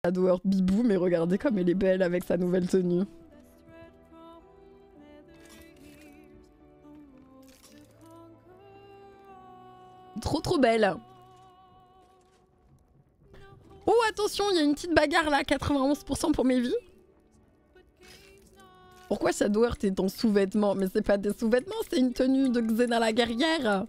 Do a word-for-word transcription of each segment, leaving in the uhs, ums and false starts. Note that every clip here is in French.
Shadowheart bibou, mais regardez comme elle est belle avec sa nouvelle tenue. Trop trop belle. Oh attention, il y a une petite bagarre là, quatre-vingt-onze pour cent pour mes vies. Pourquoi Shadowheart est en sous-vêtements? Mais c'est pas des sous-vêtements, c'est une tenue de Xena la guerrière.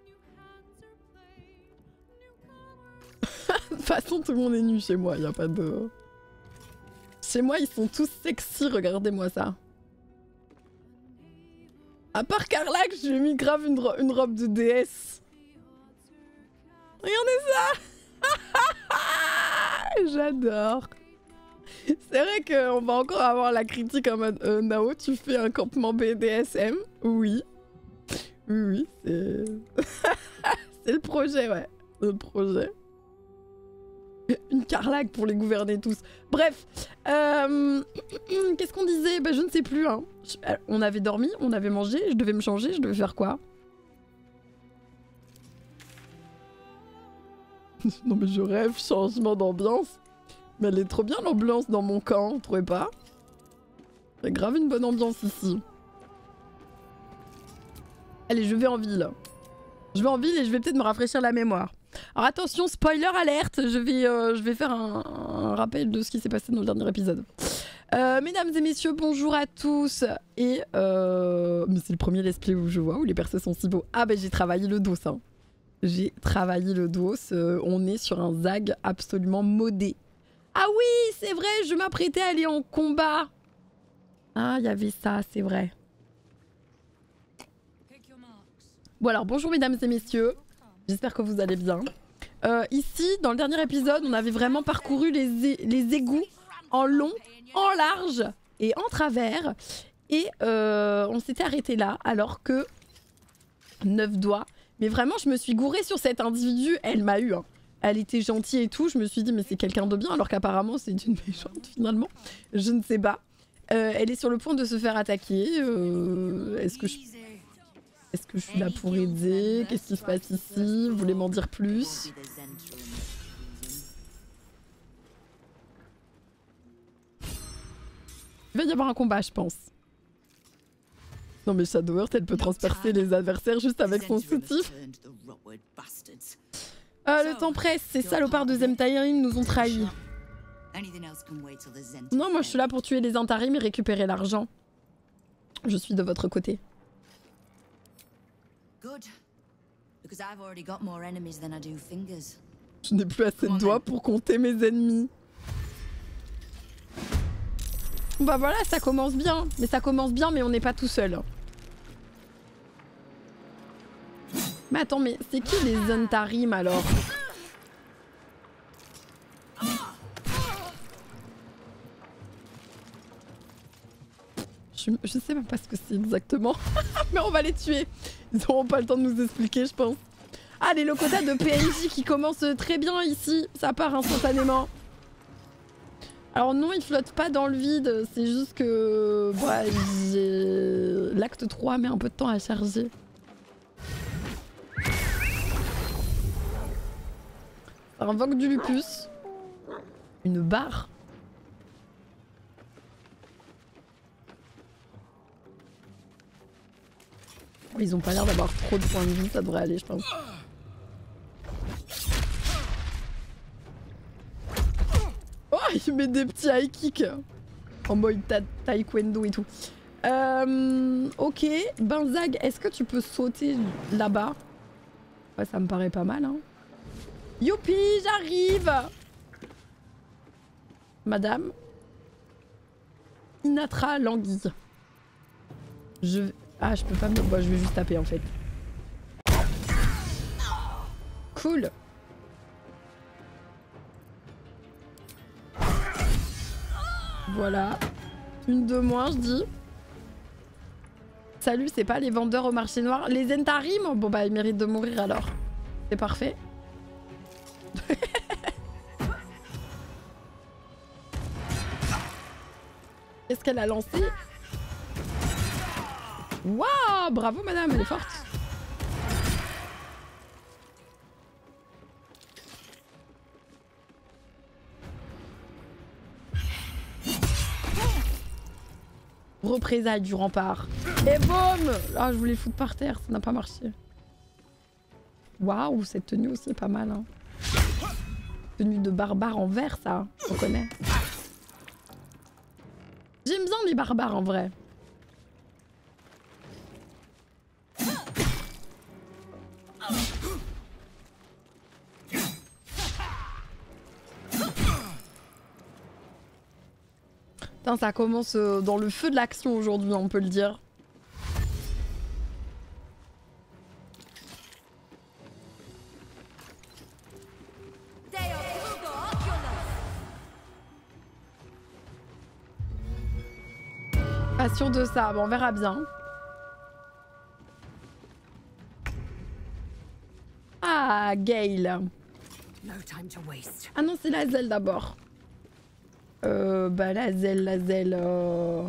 De toute façon, tout le monde est nu chez moi, y a pas de... Chez moi, ils sont tous sexy, regardez-moi ça. À part Carla, que je lui ai mis grave une, ro une robe de déesse. Regardez ça. J'adore. C'est vrai qu'on va encore avoir la critique en mode euh, Nao, tu fais un campement B D S M? Oui. Oui, oui, c'est... c'est le projet, ouais. C'est le projet. Une carlague pour les gouverner tous. Bref, euh... qu'est-ce qu'on disait? Bah je ne sais plus. Hein. On avait dormi, on avait mangé, je devais me changer, je devais faire quoi? Non mais je rêve, changement d'ambiance. Mais elle est trop bien l'ambiance dans mon camp, vous trouvez pas? Il y a grave une bonne ambiance ici. Allez, je vais en ville. Je vais en ville et je vais peut-être me rafraîchir la mémoire. Alors attention, spoiler alerte, je vais, euh, je vais faire un, un rappel de ce qui s'est passé dans le dernier épisode. Euh, mesdames et messieurs, bonjour à tous. Et euh... mais c'est le premier let's play où je vois où les persos sont si beaux. Ah bah j'ai travaillé le dos, hein. J'ai travaillé le dos. Euh, on est sur un zag absolument modé. Ah oui, c'est vrai, je m'apprêtais à aller en combat. Ah, il y avait ça, c'est vrai. Bon alors, bonjour mesdames et messieurs. J'espère que vous allez bien. Euh, ici, dans le dernier épisode, on avait vraiment parcouru les, les égouts en long, en large et en travers. Et euh, on s'était arrêté là, alors que... Neuf doigts. Mais vraiment, je me suis gourée sur cet individu. Elle m'a eu, hein. Elle était gentille et tout. Je me suis dit, mais c'est quelqu'un de bien, alors qu'apparemment, c'est une méchante, finalement. Je ne sais pas. Euh, elle est sur le point de se faire attaquer. Euh, Est-ce que je... Est-ce que je suis là pour aider? Qu'est-ce qui se passe ici? Vous voulez m'en dire plus? Il va y avoir un combat, je pense. Non mais Shadowheart, elle peut transpercer les adversaires juste avec son soutif. Euh, le temps presse, ces salopards de Zentarim nous ont trahis. Non, moi je suis là pour tuer les Zentarim et récupérer l'argent. Je suis de votre côté. Je n'ai plus assez de doigts pour compter mes ennemis. Bah voilà, ça commence bien. Mais ça commence bien, mais on n'est pas tout seul. Mais attends, mais c'est qui les Zentarim alors? je, je sais même pas ce que c'est exactement. Mais on va les tuer. Ils n'auront pas le temps de nous expliquer, je pense. Ah, les locotas de P N J qui commencent très bien ici. Ça part instantanément. Alors non, ils flottent pas dans le vide. C'est juste que... Bah, j'ai... L'acte trois met un peu de temps à charger. Ça invoque du lupus. Une barre. Ils ont pas l'air d'avoir trop de points de vie, ça devrait aller, je pense. Oh, il met des petits high kicks en mode ta taekwondo et tout. Euh, ok, Benzag, est-ce que tu peux sauter là-bas? Ouais, ça me paraît pas mal, hein. Youpi, j'arrive! Madame Inatra Languille. Je... Ah, je peux pas me... Bon, je vais juste taper en fait. Cool. Voilà. Une de moins, je dis. Salut, c'est pas les vendeurs au marché noir. Les Zentarim? Bon bah, ils méritent de mourir alors. C'est parfait. Qu'est-ce qu'elle a lancé? Waouh, bravo madame, elle est forte. Représailles du rempart. Et boum! Ah, je voulais le foutre par terre, ça n'a pas marché. Waouh, cette tenue aussi est pas mal. Hein. Tenue de barbare en vert, ça, on connaît. J'aime bien les barbares en vrai. Putain, ça commence euh, dans le feu de l'action aujourd'hui, on peut le dire. Pas sûr de ça, bon, on verra bien. Ah, Gale. Ah non, c'est la Zelle d'abord. Euh, bah la Zelle, la Zelle... Euh...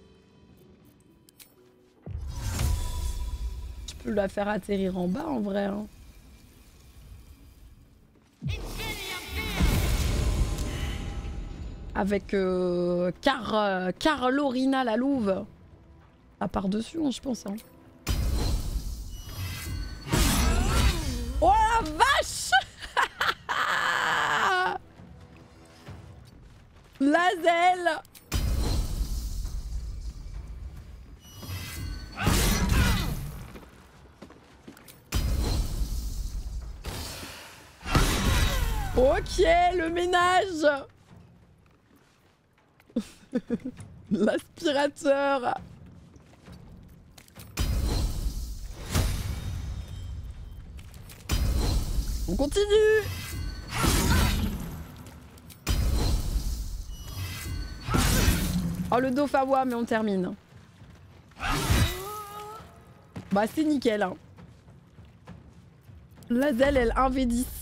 Je peux la faire atterrir en bas en vrai. Hein. Avec euh, Car, euh, Carlorina la louve. À part dessus, hein, je pense. Hein. Oh la vache! La Zelle! Ok, le ménage! L'aspirateur! On continue! Oh le Dofawa, mais on termine. Bah c'est nickel. Hein. La Zelle, elle un v dix.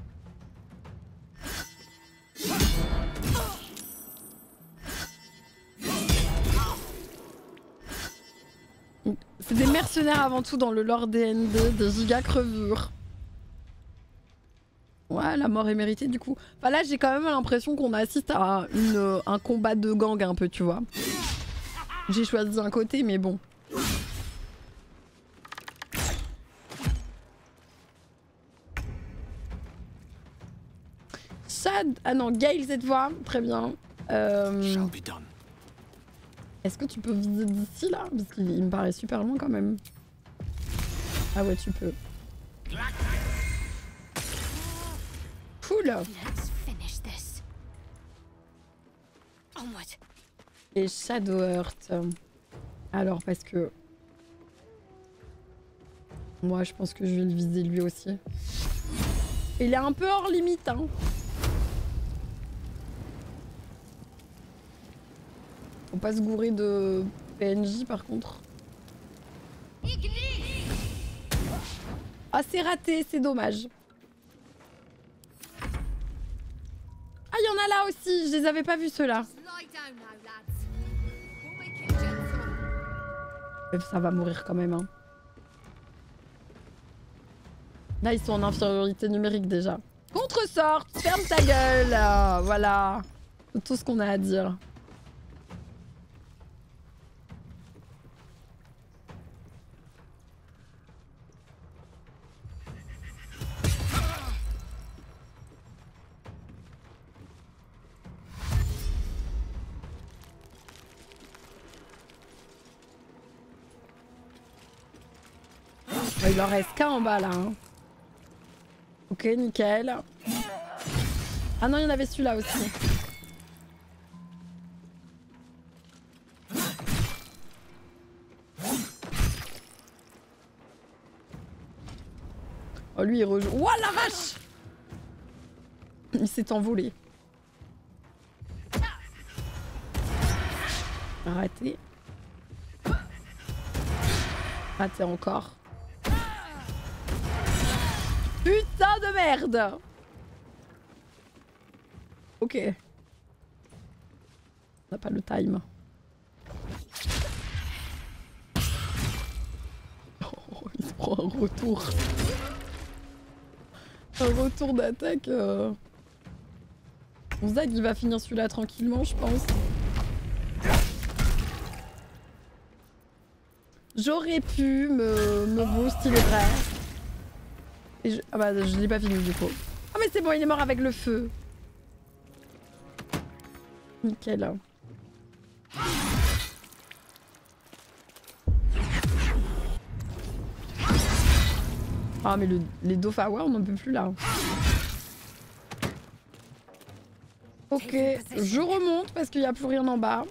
C'est des mercenaires avant tout dans le lore D N D, des giga crevures. Ouais, la mort est méritée du coup. Enfin là, j'ai quand même l'impression qu'on assiste à une, un combat de gang un peu, tu vois. J'ai choisi un côté, mais bon. Chad... Ah non, Gale cette fois. Très bien. Euh... Est-ce que tu peux viser d'ici là? Parce qu'il me paraît super loin quand même. Ah ouais, tu peux. Cool. Et Shadowheart. Alors parce que... Moi je pense que je vais le viser lui aussi. Il est un peu hors limite hein. Faut pas se gourer de P N J par contre. Ah c'est raté, c'est dommage. Ah il y en a là aussi, je les avais pas vus ceux-là. Ça va mourir quand même hein. Là ils sont en infériorité numérique déjà. Contre-sort, ferme ta gueule. euh, Voilà. C'est tout ce qu'on a à dire. Il en reste qu'un en bas là. Hein. Ok, nickel. Ah non, il y en avait celui-là aussi. Oh lui il rejoue. Ouah la vache! Il s'est envolé. Raté. Raté encore. Putain de merde! Ok. On n'a pas le time. Oh, il se prend un retour. Un retour d'attaque. Euh... On se dit qu'il va finir celui-là tranquillement, je pense. J'aurais pu me, me boost, il est vrai. Et je... Ah bah je l'ai pas fini du coup. Ah mais c'est bon, il est mort avec le feu. Nickel. Ah mais le, les Dofawar on n'en peut plus là. Ok, je remonte parce qu'il n'y a plus rien en bas.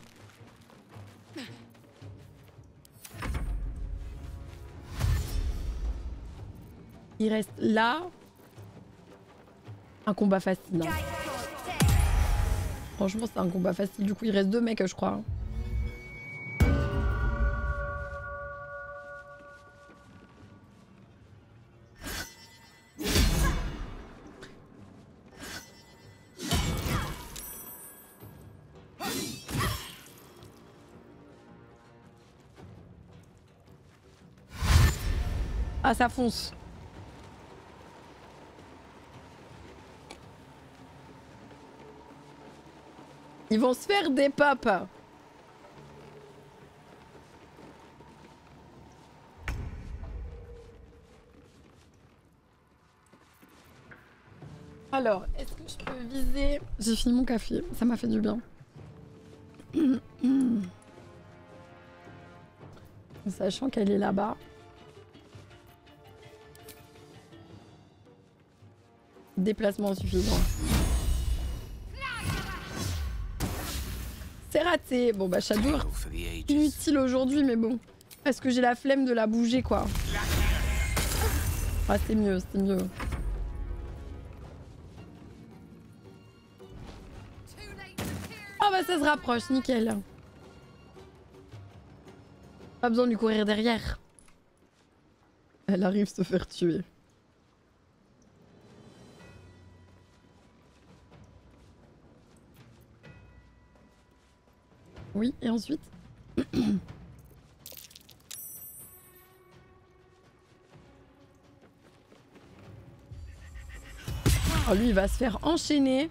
Il reste là un combat facile. Hein. Franchement c'est un combat facile, du coup il reste deux mecs je crois. Ah ça fonce. Ils vont se faire des pop. Alors, est-ce que je peux viser... J'ai fini mon café, ça m'a fait du bien. Sachant qu'elle est là-bas. Déplacement suffisant. C'est raté. Bon bah Shadow, inutile aujourd'hui mais bon. Parce que j'ai la flemme de la bouger quoi. Ah c'est mieux, c'est mieux. Oh bah ça se rapproche, nickel. Pas besoin de lui courir derrière. Elle arrive se faire tuer. Oui, et ensuite oh, lui, il va se faire enchaîner.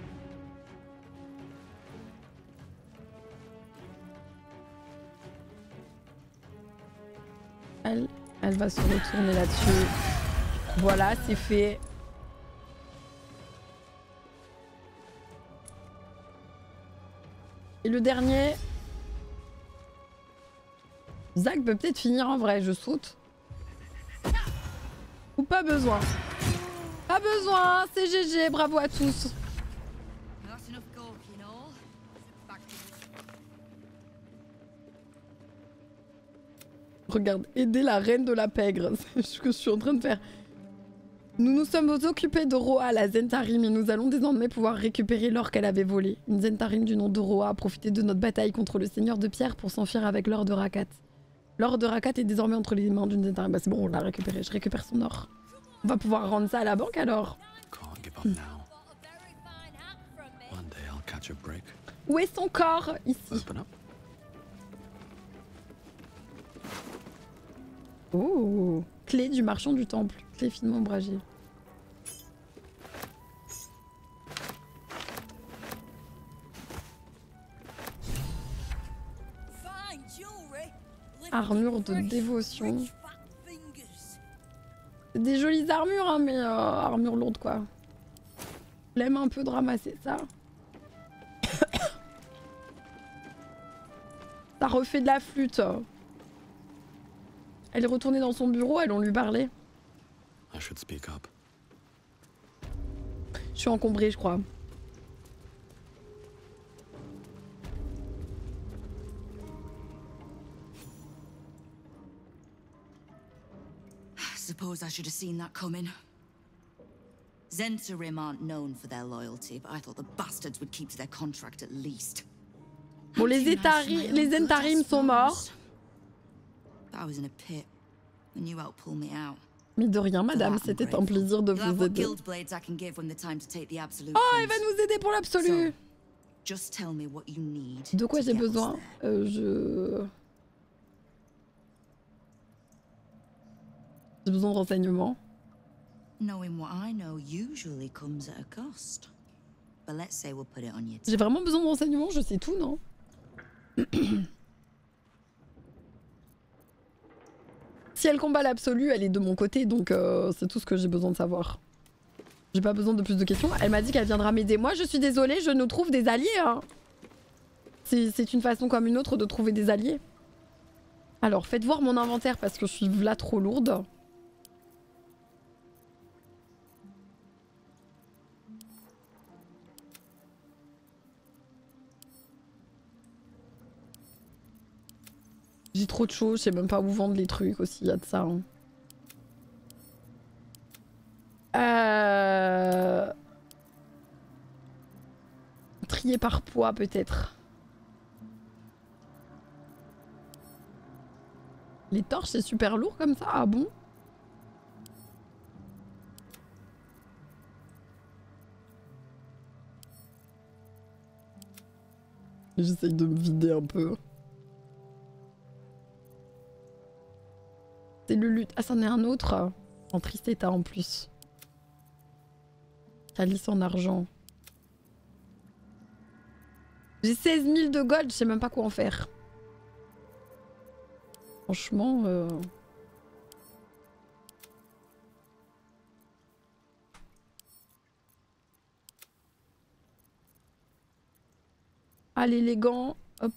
Elle, elle va se retourner là-dessus. Voilà, c'est fait. Et le dernier... Zach peut peut-être finir en vrai, je saute. Ou pas besoin. Pas besoin, c'est G G, bravo à tous. Regarde, aider la reine de la pègre, c'est ce que je suis en train de faire. Nous nous sommes occupés de Roa, la Zentarim, et nous allons désormais pouvoir récupérer l'or qu'elle avait volé. Une Zentarim du nom de Roa a profité de notre bataille contre le seigneur de pierre pour s'enfuir avec l'or de Rakat. L'or de Rakat est désormais entre les mains d'une Zentarim. Bah c'est bon, on l'a récupéré, je récupère son or. On va pouvoir rendre ça à la banque alors. Hmm. Où est son corps? Ici. Oh, clé du marchand du temple. Clé finement ombragée. Armure de dévotion. Des jolies armures, hein, mais euh, armure lourde quoi. L'aime un peu de ramasser ça. Ça refait de la flûte. Elle est retournée dans son bureau, allons lui parler. Je suis encombrée, je crois. Suppose I should have seen that coming. Zentarim aren't known for their loyalty, but I thought the bastards would keep to their contract at least. Bon, les Zentari, les Zentarim sont morts. I was in a pit, and you helped pull me out. Mais de rien, madame, c'était un plaisir de vous aider. Oh, elle va nous aider pour l'absolu. De quoi j'ai besoin? euh, Je... J'ai besoin de renseignements. J'ai vraiment besoin de renseignements, je sais tout, non? Si elle combat l'absolu, elle est de mon côté, donc euh, c'est tout ce que j'ai besoin de savoir. J'ai pas besoin de plus de questions. Elle m'a dit qu'elle viendra m'aider. Moi, je suis désolée, je nous trouve des alliés. Hein. C'est une façon comme une autre de trouver des alliés. Alors, faites voir mon inventaire parce que je suis là trop lourde. J'ai trop de choses, je sais même pas où vendre les trucs aussi, il y a de ça. Hein. Euh... Trier par poids peut-être. Les torches c'est super lourd comme ça, ah bon? J'essaye de me vider un peu. C'est le lutte. Ah, c'en est un autre. En triste état en plus. Calice en argent. J'ai seize mille de gold, je sais même pas quoi en faire. Franchement... Euh... Allez les gants, hop.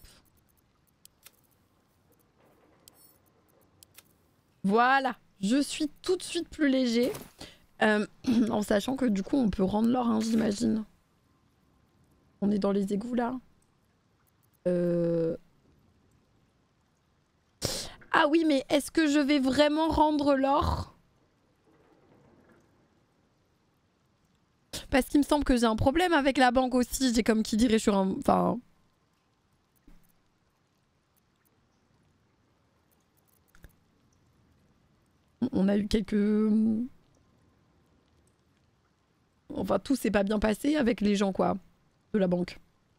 Voilà, je suis tout de suite plus léger. Euh, en sachant que du coup on peut rendre l'or, hein, j'imagine. On est dans les égouts là. Euh... Ah oui, mais est-ce que je vais vraiment rendre l'or? Parce qu'il me semble que j'ai un problème avec la banque aussi. J'ai comme qui dirait sur un... Enfin... On a eu quelques... Enfin, tout s'est pas bien passé avec les gens, quoi, de la banque.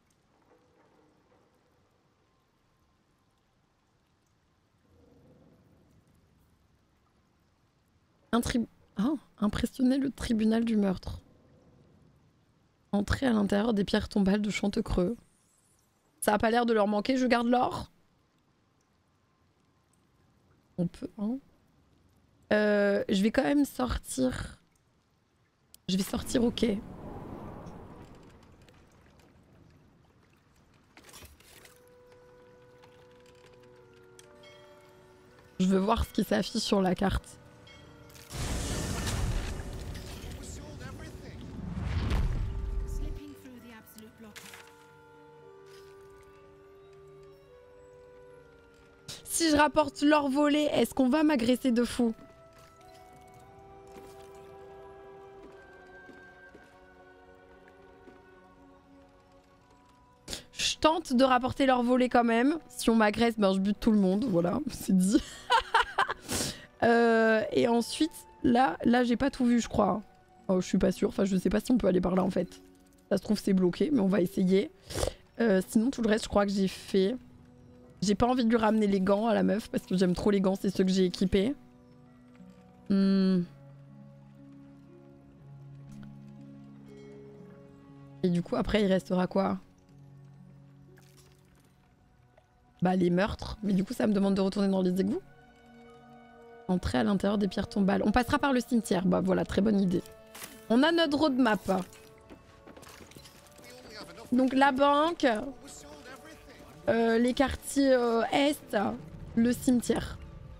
Un tri... Ah, impressionner le tribunal du meurtre. Entrer à l'intérieur des pierres tombales de Chantecreux. Ça a pas l'air de leur manquer, je garde l'or. On peut, hein. Euh, je vais quand même sortir... Je vais sortir au quai. Je veux voir ce qui s'affiche sur la carte. Si je rapporte l'or volé, est-ce qu'on va m'agresser de fou? Je tente de rapporter l'or volé quand même. Si on m'agresse, ben je bute tout le monde. Voilà, c'est dit. euh, et ensuite, là, là j'ai pas tout vu, je crois. Oh, je suis pas sûre. Enfin, je sais pas si on peut aller par là en fait. Ça se trouve, c'est bloqué, mais on va essayer. Euh, sinon, tout le reste, je crois que j'ai fait. J'ai pas envie de lui ramener les gants à la meuf parce que j'aime trop les gants, c'est ceux que j'ai équipés. Hmm. Et du coup, après, il restera quoi? Bah, les meurtres. Mais du coup, ça me demande de retourner dans les égouts. Entrer à l'intérieur des pierres tombales. On passera par le cimetière. Bah voilà, très bonne idée. On a notre roadmap. Donc la banque, euh, les quartiers euh, est, le cimetière.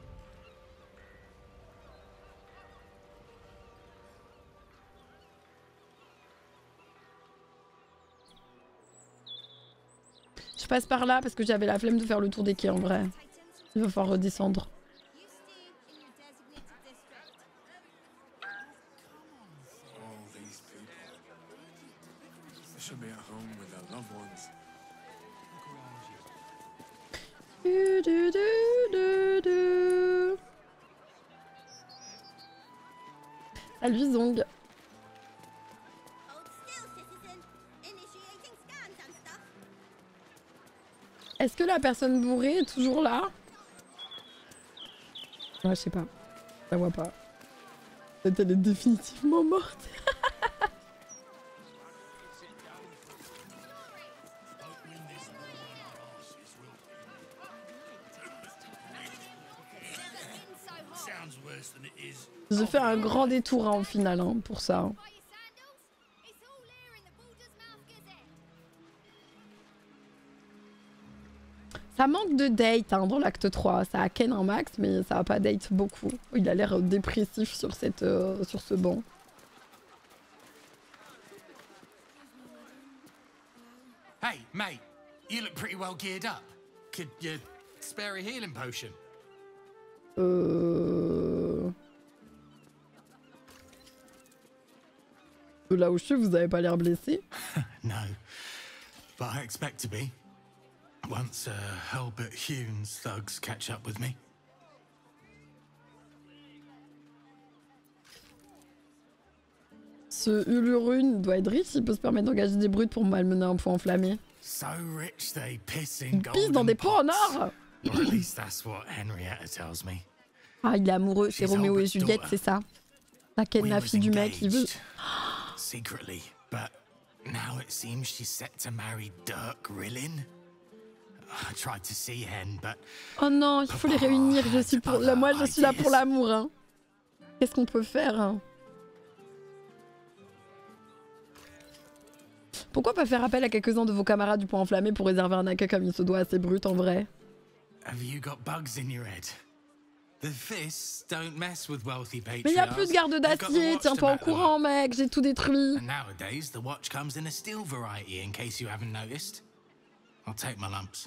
Je passe par là parce que j'avais la flemme de faire le tour des quais en vrai. Il va falloir redescendre. Du, du, du, du, du. Salut Zong. Est-ce que la personne bourrée est toujours là? Ouais, je sais pas. Je la vois pas. Peut-être elle est définitivement morte. J'ai fait un grand détour hein, au final hein, pour ça. Hein. Ça manque de date hein, dans l'acte trois. Ça a ken un max, mais ça va pas date beaucoup. Il a l'air dépressif sur, cette, euh, sur ce banc. Hey, mate, you look pretty well geared up. Could you spare a healing potion? Euh... De là où je suis, vous avez pas l'air blessé? No, but I expect to be. Once uh, Hulbert Hume's thugs catch up with me. Ce Ulurune doit être riche, il peut se permettre d'engager des brutes pour malmener un point enflammé. So rich they piss in Il pisse dans des pots en or. Or at least that's what Henrietta tells me. Ah, il est amoureux, c'est Roméo et Juliette, c'est ça. La ken la fille du mec, il veut... Secretly, but now it seems she's set to marry Dirk Rillin. I tried to see Hen, but... Oh non, il faut les réunir, je suis pour... Là, moi je suis là pour l'amour. Hein. Qu'est-ce qu'on peut faire hein? Pourquoi pas faire appel à quelques-uns de vos camarades du point enflammé pour réserver un accueil comme il se doit à ces brutes en vrai? Have you got bugs in your head? The fists don't mess with wealthy patriarchs. Mais y a plus de garde d'acier, tiens-toi au courant mec, j'ai tout détruit. And nowadays the watch comes in a steel variety in case you haven't noticed. I'll take my lumps.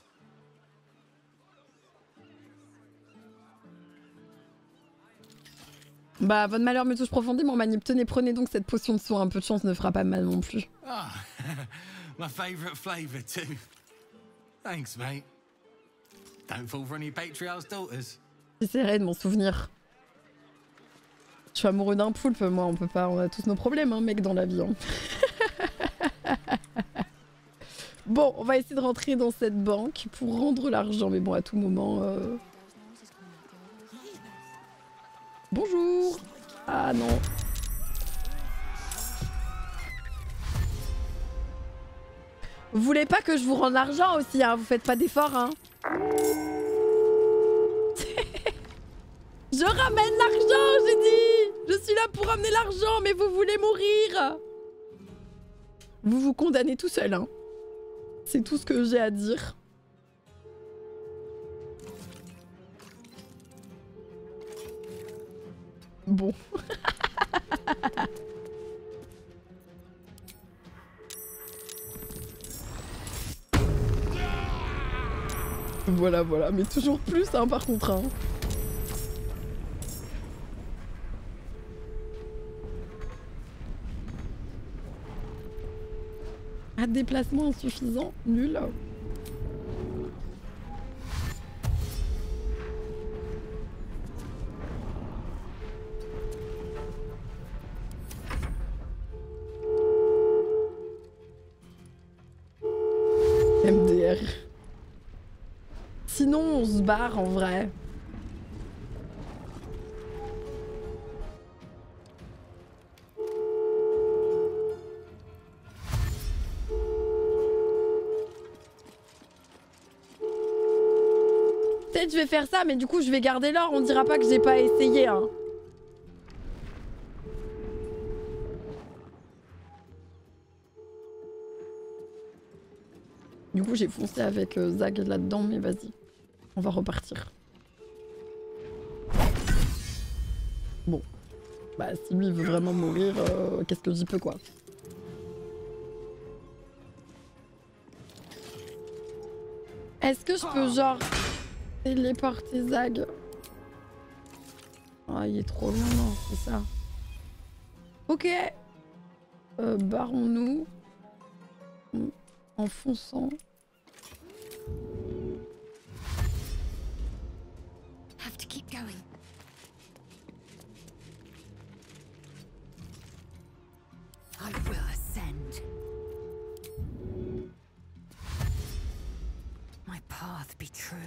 Bah, votre malheur me touche profondément, Manip. Tenez, prenez donc cette potion de soin. Un peu de chance ne fera pas mal non plus. Ah, my favorite flavor too. Thanks, mate. Don't fall for any patriarch's daughters. J'essaierai de m'en souvenir. Je suis amoureux d'un poulpe, moi. On peut pas. On a tous nos problèmes, hein, mec, dans la vie. Hein. Bon, on va essayer de rentrer dans cette banque pour rendre l'argent. Mais bon, à tout moment. Euh... Bonjour. Ah non. Vous voulez pas que je vous rende l'argent aussi, hein? Vous faites pas d'efforts, hein? Je ramène l'argent, j'ai dit! Je suis là pour ramener l'argent, mais vous voulez mourir! Vous vous condamnez tout seul, hein? C'est tout ce que j'ai à dire. Bon. Voilà, voilà. Mais toujours plus, hein, par contre. Hein. Un déplacement insuffisant. Nul. M D R. Sinon, on se barre en vrai. Peut-être je vais faire ça, mais du coup je vais garder l'or. On dira pas que j'ai pas essayé. Hein. Du coup j'ai foncé avec euh, Zag là-dedans, mais vas-y. On va repartir. Bon. Bah si lui veut vraiment mourir, euh, qu'est-ce que j'y peux quoi. Est-ce que je peux genre téléporter Zag? Ah il est trop loin, non, c'est ça. Ok. Euh, barrons-nous. En fonçant. Have to keep going. I will ascend. My path be true.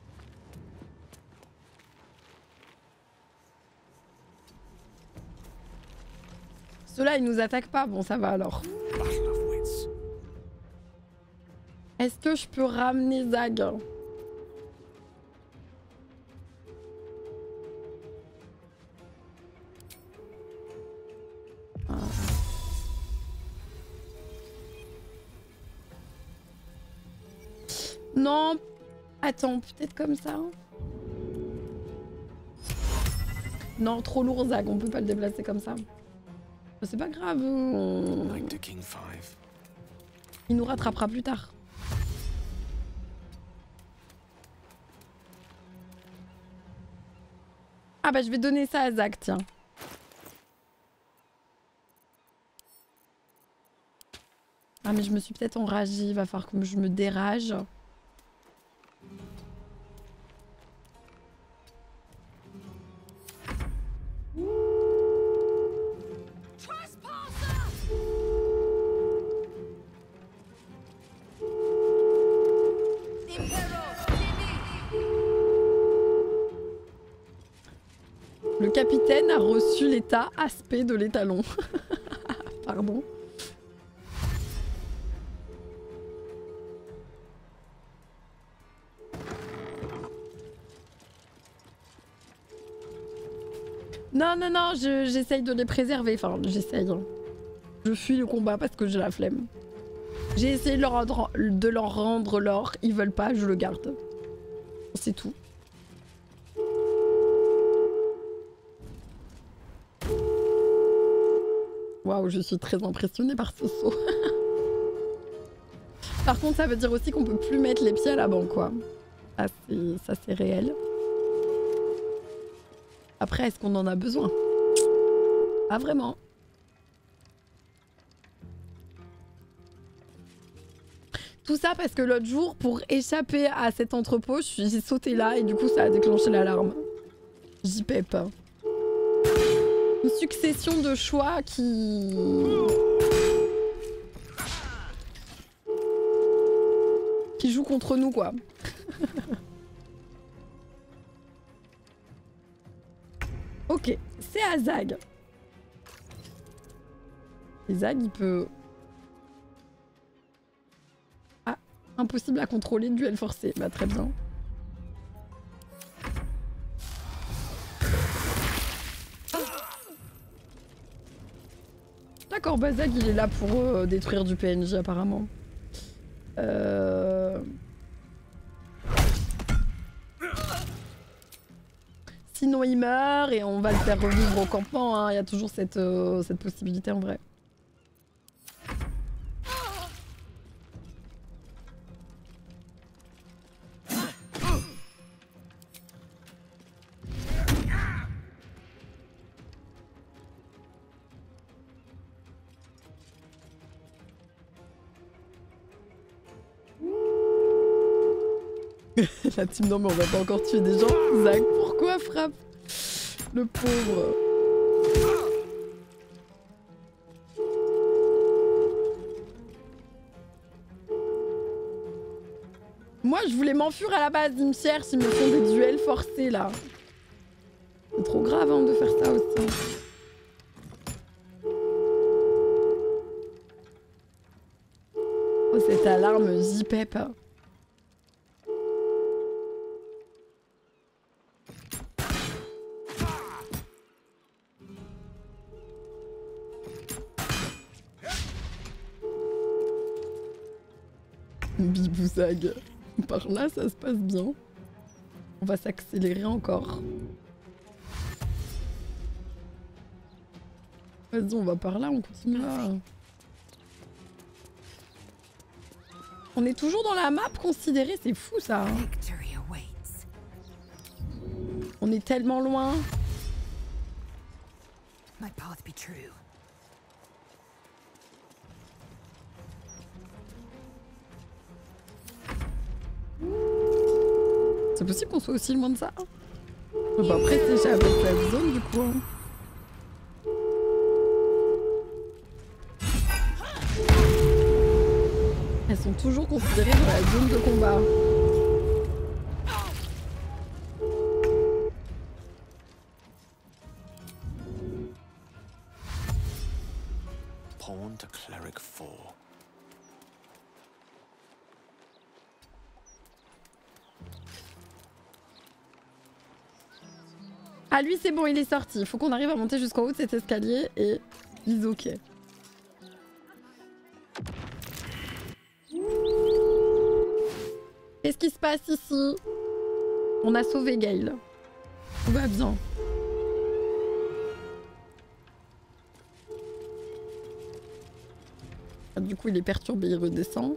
Ceux-là, ils nous attaquent pas. Bon, ça va alors. Est-ce que je peux ramener Zag? Non. Attends, peut-être comme ça. Non, trop lourd, Zag. On peut pas le déplacer comme ça. C'est pas grave. On... Il nous rattrapera plus tard. Ah bah je vais donner ça à Zach, tiens. Ah mais je me suis peut-être enragée, il va falloir que je me dérage. Le capitaine a reçu l'état aspect de l'étalon. Pardon. Non, non, non, j'essaye de les préserver. Enfin, j'essaye. Je fuis le combat parce que j'ai la flemme. J'ai essayé de leur, rendre, de leur rendre l'or. Ils veulent pas, je le garde. C'est tout. Waouh, je suis très impressionnée par ce saut. Par contre, ça veut dire aussi qu'on peut plus mettre les pieds à la banque, quoi. Ah, ça, c'est réel. Après, est-ce qu'on en a besoin? Ah, vraiment? Tout ça parce que l'autre jour, pour échapper à cet entrepôt, j'ai sauté là et du coup, ça a déclenché l'alarme. J'y pèpe. Une succession de choix qui... qui jouent contre nous, quoi. Ok, c'est à Zag. Et Zag, il peut... Ah, impossible à contrôler, duel forcé. Bah, très bien. D'accord, bah Zag, il est là pour euh, détruire du P N J, apparemment. Euh... Sinon il meurt et on va le faire revivre au campement, hein. Il y a toujours cette, euh, cette possibilité en vrai. La team, non mais on va pas encore tuer des gens. Zach, pourquoi frappe? Le pauvre. Moi je voulais m'enfuir à la base, ils me cherchent, ils me font des duels forcés là. C'est trop grave hein, de faire ça aussi. Oh cette alarme J-Pep. Bibouzag. Par là, ça se passe bien. On va s'accélérer encore. Vas-y, on va par là, on continue là. On est toujours dans la map considérée, c'est fou ça. Hein. On est tellement loin. C'est possible qu'on soit aussi loin de ça. Bah après c'est avec la zone du coup. Hein. Elles sont toujours considérées dans la zone de combat. Pawn to cleric four. Ah lui c'est bon, il est sorti. Il faut qu'on arrive à monter jusqu'en haut de cet escalier et ils ok. Qu'est-ce qui se passe ici? On a sauvé Gale. Tout va bien. Ah, du coup, il est perturbé, il redescend.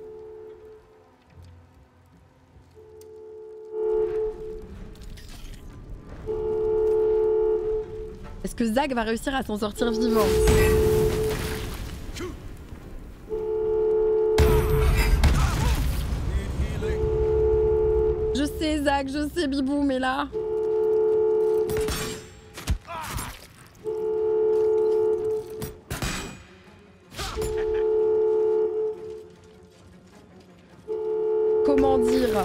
Est-ce que Zach va réussir à s'en sortir vivant? Je sais Zach, je sais Bibou, mais là... Comment dire?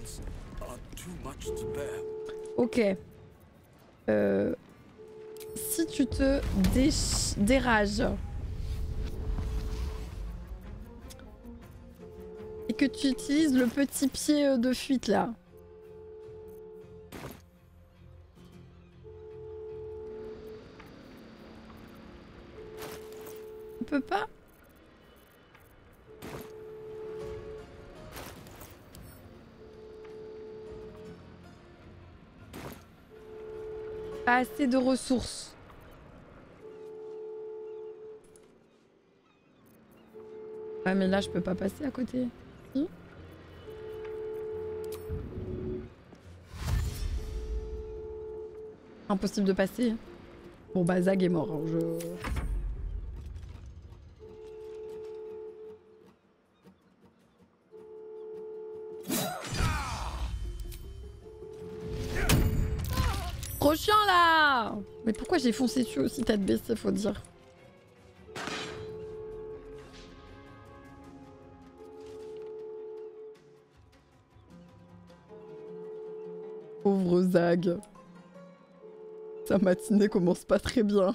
Ok. Euh... Si tu te déch... dérages et que tu utilises le petit pied de fuite là. On peut pas? Pas assez de ressources. Ouais mais là je peux pas passer à côté. Si? Impossible de passer. Bon bah Zag est mort. Hein, je... Trop chiant là! Mais pourquoi j'ai foncé dessus aussi tête baissée, faut dire. Pauvre Zag. Sa matinée commence pas très bien.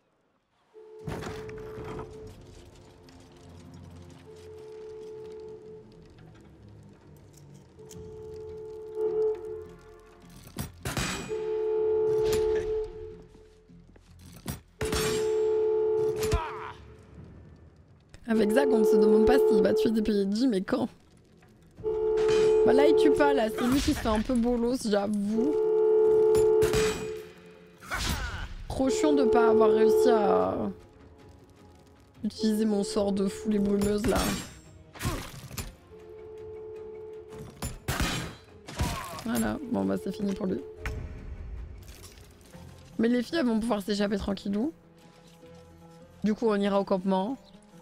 Avec Zag, on ne se demande pas s'il va tuer des P N J, mais quand? Bah là, il tue pas, là. C'est lui qui se fait un peu bolos, j'avoue. Trop chiant de pas avoir réussi à utiliser mon sort de foule et brumeuse, là. Voilà. Bon, bah c'est fini pour lui. Mais les filles, elles vont pouvoir s'échapper tranquillou. Du coup, on ira au campement.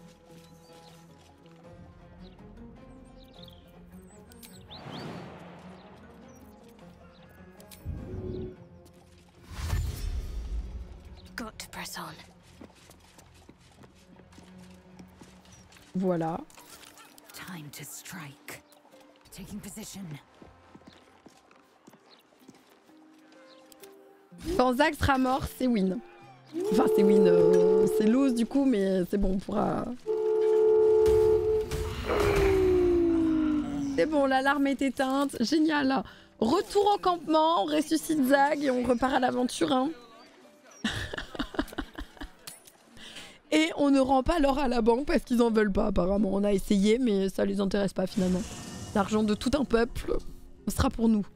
Voilà. Time to strike. Taking position. Quand Zag sera mort, c'est win. Enfin, c'est win. Euh, c'est lose du coup, mais c'est bon, on pourra... C'est bon, l'alarme est éteinte. Génial. Retour au campement, on ressuscite Zag et on repart à l'aventure. Hein. Et on ne rend pas l'or à la banque parce qu'ils en veulent pas apparemment. On a essayé mais ça les intéresse pas finalement. L'argent de tout un peuple sera pour nous.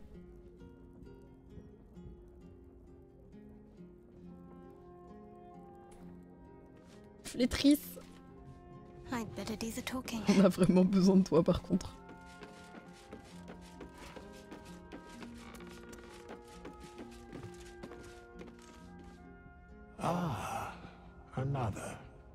Flétrice. On a vraiment besoin de toi par contre. Ah, another.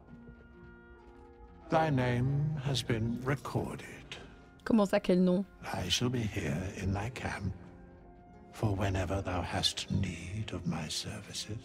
Thy name has been recorded. Comment ça, quel nom? I shall be here in thy camp for whenever thou hast need of my services.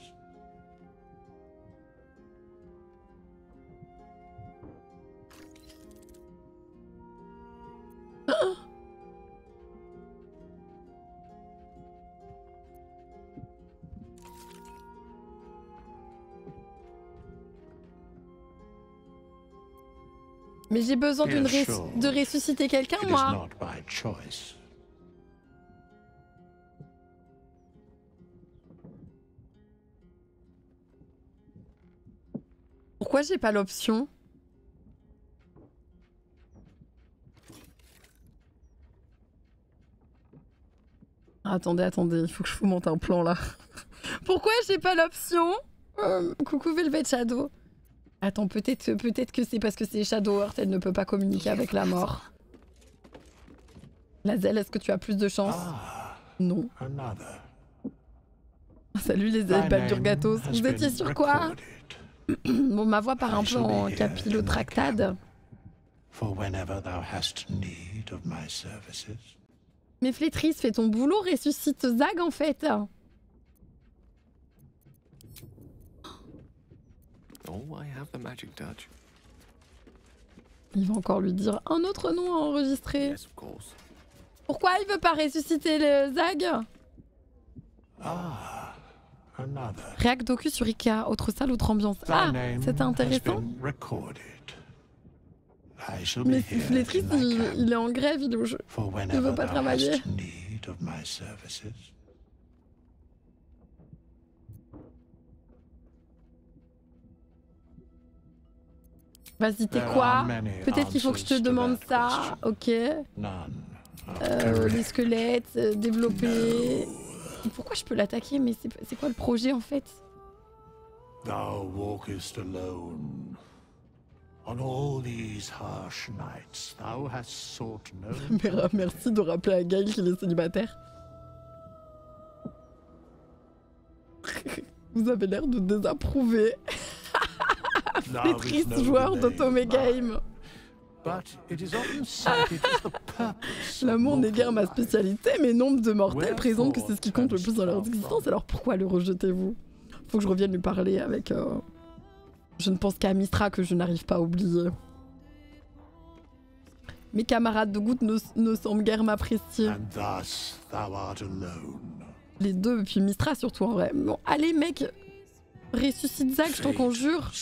Mais j'ai besoin d'une res de ressusciter quelqu'un, moi. Pourquoi j'ai pas l'option? Attendez, attendez, il faut que je vous monte un plan là. Pourquoi j'ai pas l'option euh, Coucou Velvet Shadow. Attends, peut-être peut-être que c'est parce que c'est Shadow Heart, elle ne peut pas communiquer avec la mort. Lazel, est-ce que tu as plus de chance? Non. Salut les Baldurgatos. Vous étiez sur quoi? Bon, ma voix part un peu en capillotractade. Mais Flétris, fais ton boulot, ressuscite Zag en fait. Oh, I have the magic touch. Il va encore lui dire un autre nom à enregistrer. Yes, of course. Pourquoi il veut pas ressusciter le Zag? Ah, another. Réac docu sur Ikea, autre salle, autre ambiance. Ah, c'était intéressant. Mais si Flétris, il, il est en grève, il est au jeu. Il veut pas travailler. Vas-y, t'es quoi? Peut-être qu'il faut que je te demande ça. Ok. Euh, les squelettes, euh, développer. Pourquoi je peux l'attaquer? Mais c'est quoi le projet en fait? Thou walkest alone. On all these harsh nights, thou hast sought no... Merci de rappeler à Gaël qu'il est célibataire. Vous avez l'air de désapprouver. Les tristes joueurs d'Otome Game. L'amour n'est guère ma spécialité, mais nombre de mortels présentent que c'est ce qui compte le plus dans leur existence, alors pourquoi le rejetez-vous? Faut que je revienne lui parler avec... Euh... Je ne pense qu'à Mistra que je n'arrive pas à oublier. Mes camarades de goutte ne, ne semblent guère m'apprécier. Les deux, et puis Mistra surtout en vrai. Bon, allez mec, ressuscite Zag, je t'en conjure.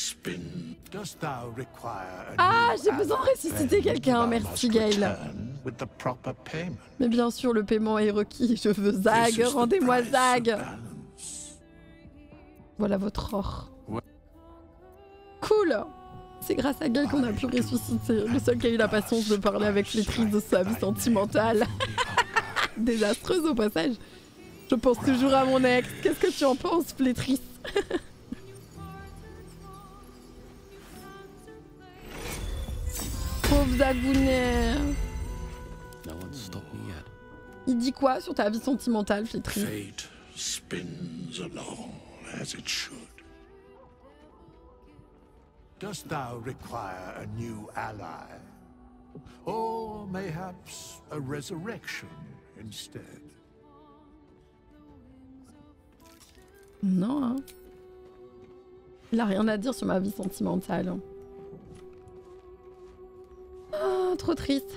Ah, j'ai besoin de ressusciter quelqu'un, merci Gaël. Mais bien sûr, le paiement est requis, je veux Zag, rendez-moi Zag. Voilà votre or. Cool. C'est grâce à Gaël qu'on a pu ressusciter. Le seul qui a eu la patience de parler avec Flétris de sa vie sentimentale. Désastreuse au passage. Je pense toujours à mon ex. Qu'est-ce que tu en penses, Flétris? Pauvre Zagounet. Il dit quoi sur ta vie sentimentale, Flétris? Fate spins along as it should. Dost thou require a new ally? Or mayhaps a resurrection instead? Non, hein. Il a rien à dire sur ma vie sentimentale. Ah, trop triste.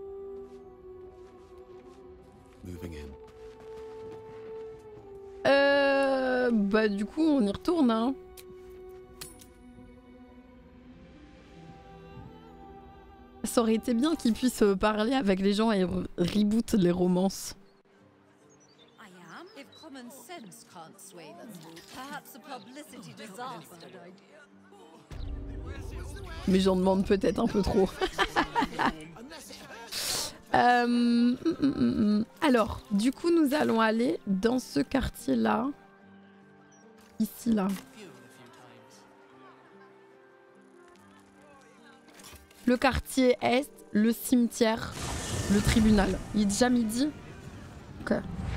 Moving in. Euh... Bah du coup, on y retourne, hein. Ça aurait été bien qu'ils puissent parler avec les gens et re reboot les romances. Mais j'en demande peut-être un peu trop. euh, mm, mm, mm. Alors, du coup, nous allons aller dans ce quartier-là. Ici, là. Le quartier Est, le cimetière, le tribunal. Il est déjà midi? Ok.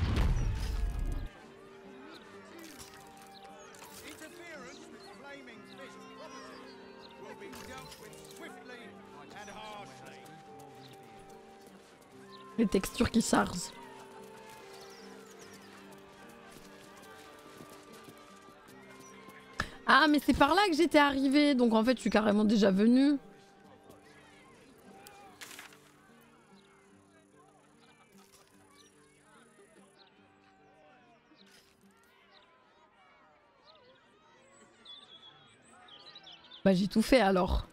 Les textures qui chargent. Ah, mais c'est par là que j'étais arrivée. Donc en fait, je suis carrément déjà venue. Bah j'ai tout fait alors.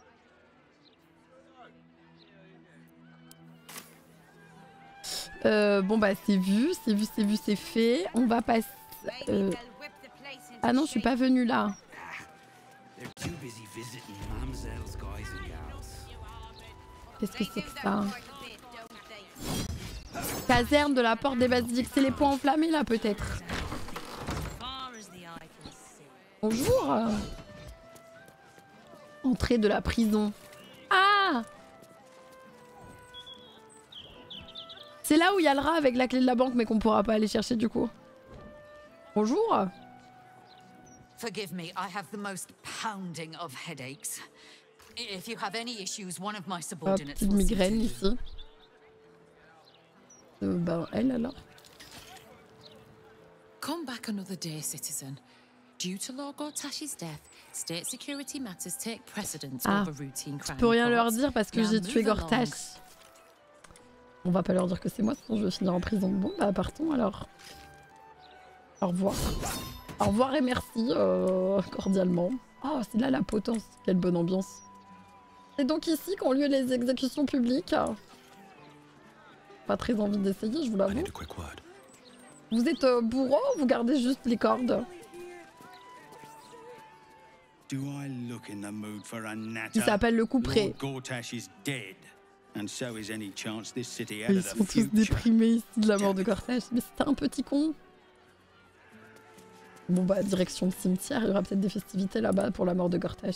Euh, bon bah c'est vu, c'est vu, c'est vu, c'est fait. On va passer... Euh... Ah non, je suis pas venue là. Qu'est-ce que c'est que ça? Caserne de la porte des basiliques. C'est les points enflammés là peut-être. Bonjour. Entrée de la prison. Ah! C'est là où il y a le rat avec la clé de la banque mais qu'on pourra pas aller chercher du coup. Bonjour. Forgive me, I have the most pounding of headaches. If you have any issues, one of my Oh, subordinates petite will see migraine to you. ici. Euh, bah elle alors. Come back another day, citizen. Due to Lord Gortash's death, state security matters take precedence Ah, over routine je crime. peux rien leur reports. dire parce que Now j'ai tué move along. Gortash. On va pas leur dire que c'est moi, sinon je vais finir en prison. Bon bah partons alors. Au revoir. Au revoir et merci euh, cordialement. Oh c'est là la potence, quelle bonne ambiance. C'est donc ici qu'ont lieu les exécutions publiques. Pas très envie d'essayer, je vous I l'avoue. need a quick word. Vous êtes euh, bourreau ou vous gardez juste les cordes? Do I look in the mood for a natter? Il s'appelle le couperet. Lord Gortash is dead, and so is any chance this city out Ils of sont the tous future. déprimés ici de la mort de Gortash. Mais c'était un petit con. Bon bah direction le cimetière, il y aura peut-être des festivités là-bas pour la mort de Gortash.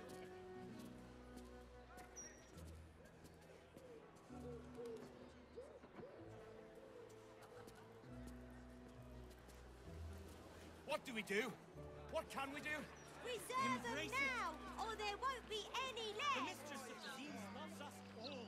What do we do? What can we do? Reserve them now, or there won't be any The left. mistress of disease loves us all.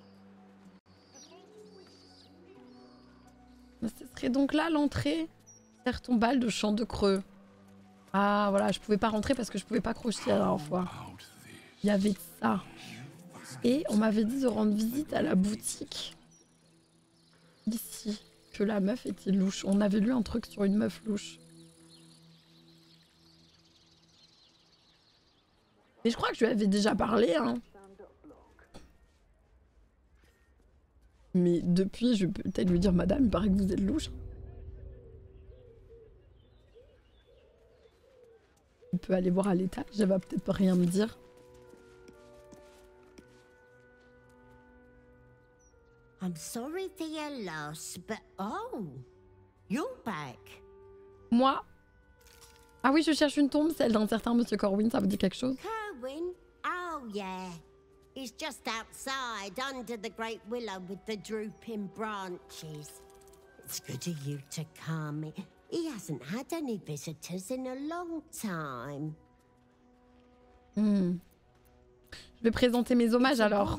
Ce serait donc là l'entrée. Terre tombale de Champ de Creux. Ah voilà, je pouvais pas rentrer parce que je pouvais pas crocheter la dernière fois. Il y avait ça. Et on m'avait dit de rendre visite à la boutique. Ici. Que la meuf était louche. On avait lu un truc sur une meuf louche. Mais je crois que je lui avais déjà parlé, hein. Mais depuis, je peux peut-être lui dire, madame, il paraît que vous êtes louche. On peut aller voir à l'étage, elle va peut-être pas rien me dire. I'm sorry for your loss, but oh, you're back. Moi? Ah oui, je cherche une tombe, celle d'un certain Monsieur Corwin, ça vous dit quelque chose? Corwin? Oh yeah. He's just outside, under the great willow with the drooping branches. It's good of you to come. He hasn't had any visitors in a long time. Hmm. Je vais présenter mes hommages alors.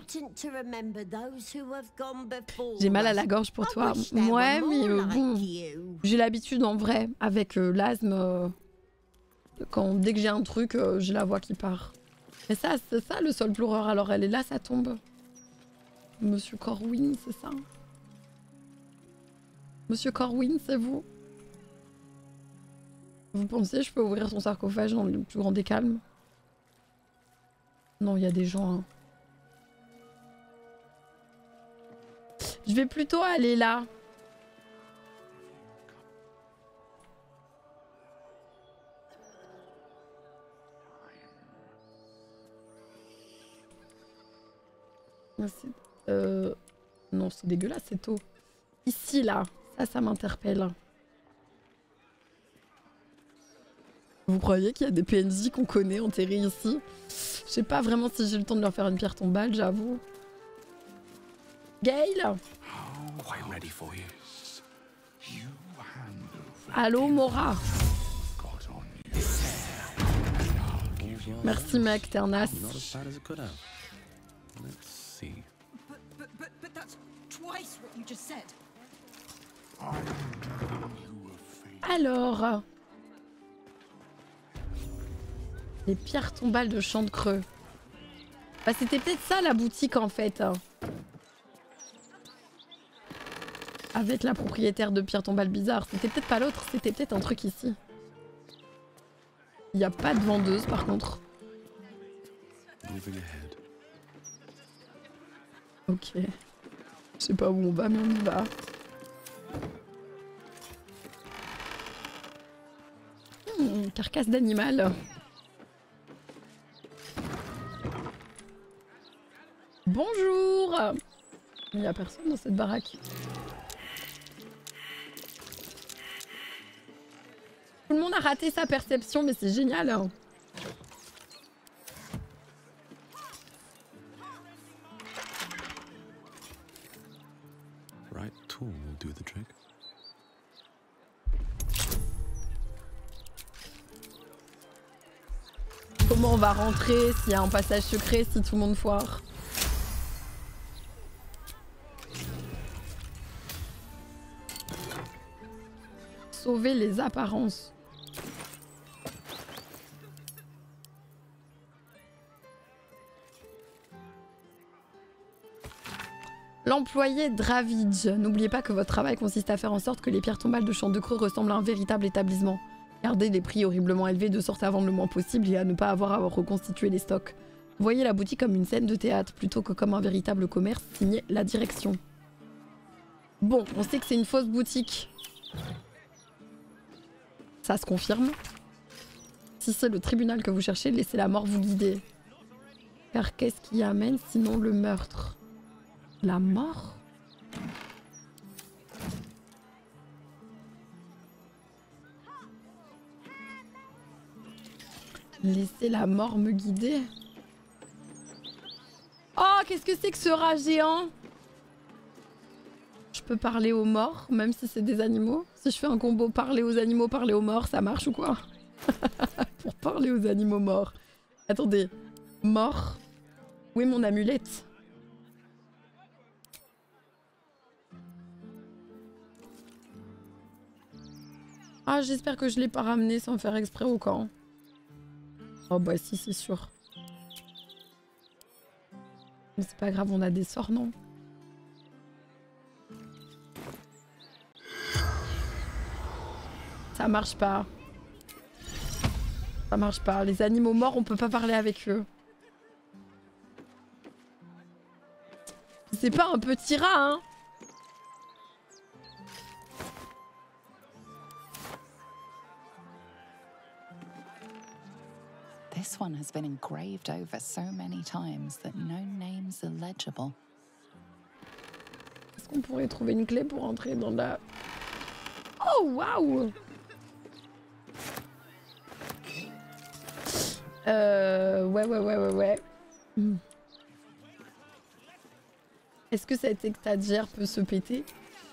J'ai mal à la gorge pour toi. Ouais, mais euh, bon, j'ai l'habitude en vrai, avec euh, l'asthme, euh, quand dès que j'ai un truc, euh, j'ai la voix qui part. Mais ça, c'est ça le sol pleureur, alors elle est là, ça tombe. Monsieur Corwin, c'est ça? Monsieur Corwin, c'est vous? Vous pensez je peux ouvrir son sarcophage dans le plus grand des calmes? Non, il y a des gens. Hein. Je vais plutôt aller là. Euh... Non, c'est dégueulasse, c'est tôt. Ici, là. Ça, ça m'interpelle. Vous croyez qu'il y a des P N J qu'on connaît enterrés ici? Je sais pas vraiment si j'ai le temps de leur faire une pierre tombale, j'avoue. Gale? Allô, Mora? Merci, mec, t'es un as. But, but, but, but that's twice what you just said. Alors... Les pierres tombales de Champ de Creux. Bah, c'était peut-être ça la boutique en fait. Avec la propriétaire de pierres tombales bizarres. C'était peut-être pas l'autre, c'était peut-être un truc ici. Il n'y a pas de vendeuse par contre. Ok. Je sais pas où on va, mais on y va. Hmm, carcasse d'animal. Bonjour! Il n'y a personne dans cette baraque. Tout le monde a raté sa perception, mais c'est génial. Hein. Right tool will do the trick. Comment on va rentrer s'il y a un passage secret, si tout le monde foire? Sauver les apparences. L'employé Dravidge. N'oubliez pas que votre travail consiste à faire en sorte que les pierres tombales de Champ de Creux ressemblent à un véritable établissement. Gardez les prix horriblement élevés de sorte à vendre le moins possible et à ne pas avoir à reconstituer les stocks. Voyez la boutique comme une scène de théâtre plutôt que comme un véritable commerce, signé la direction. Bon, on sait que c'est une fausse boutique. Ça se confirme. Si c'est le tribunal que vous cherchez, laissez la mort vous guider. Car qu'est-ce qui amène sinon le meurtre? La mort? Laissez la mort me guider. Oh, qu'est-ce que c'est que ce rat géant? Je peux parler aux morts, même si c'est des animaux? Si je fais un combo parler aux animaux, parler aux morts, ça marche ou quoi? Pour parler aux animaux morts. Attendez. Mort. Où est mon amulette? Ah, j'espère que je l'ai pas ramené sans faire exprès au camp. Oh bah si, c'est sûr. Mais c'est pas grave, on a des sorts, non? Ça marche pas. Ça marche pas. Les animaux morts, on peut pas parler avec eux. C'est pas un petit rat, hein? This one has been engraved over so many times that no names are legible. Est-ce qu'on pourrait trouver une clé pour entrer dans la... Oh, waouh! Euh... Ouais, ouais, ouais, ouais, ouais. Hmm. Est-ce que cette étagère peut se péter?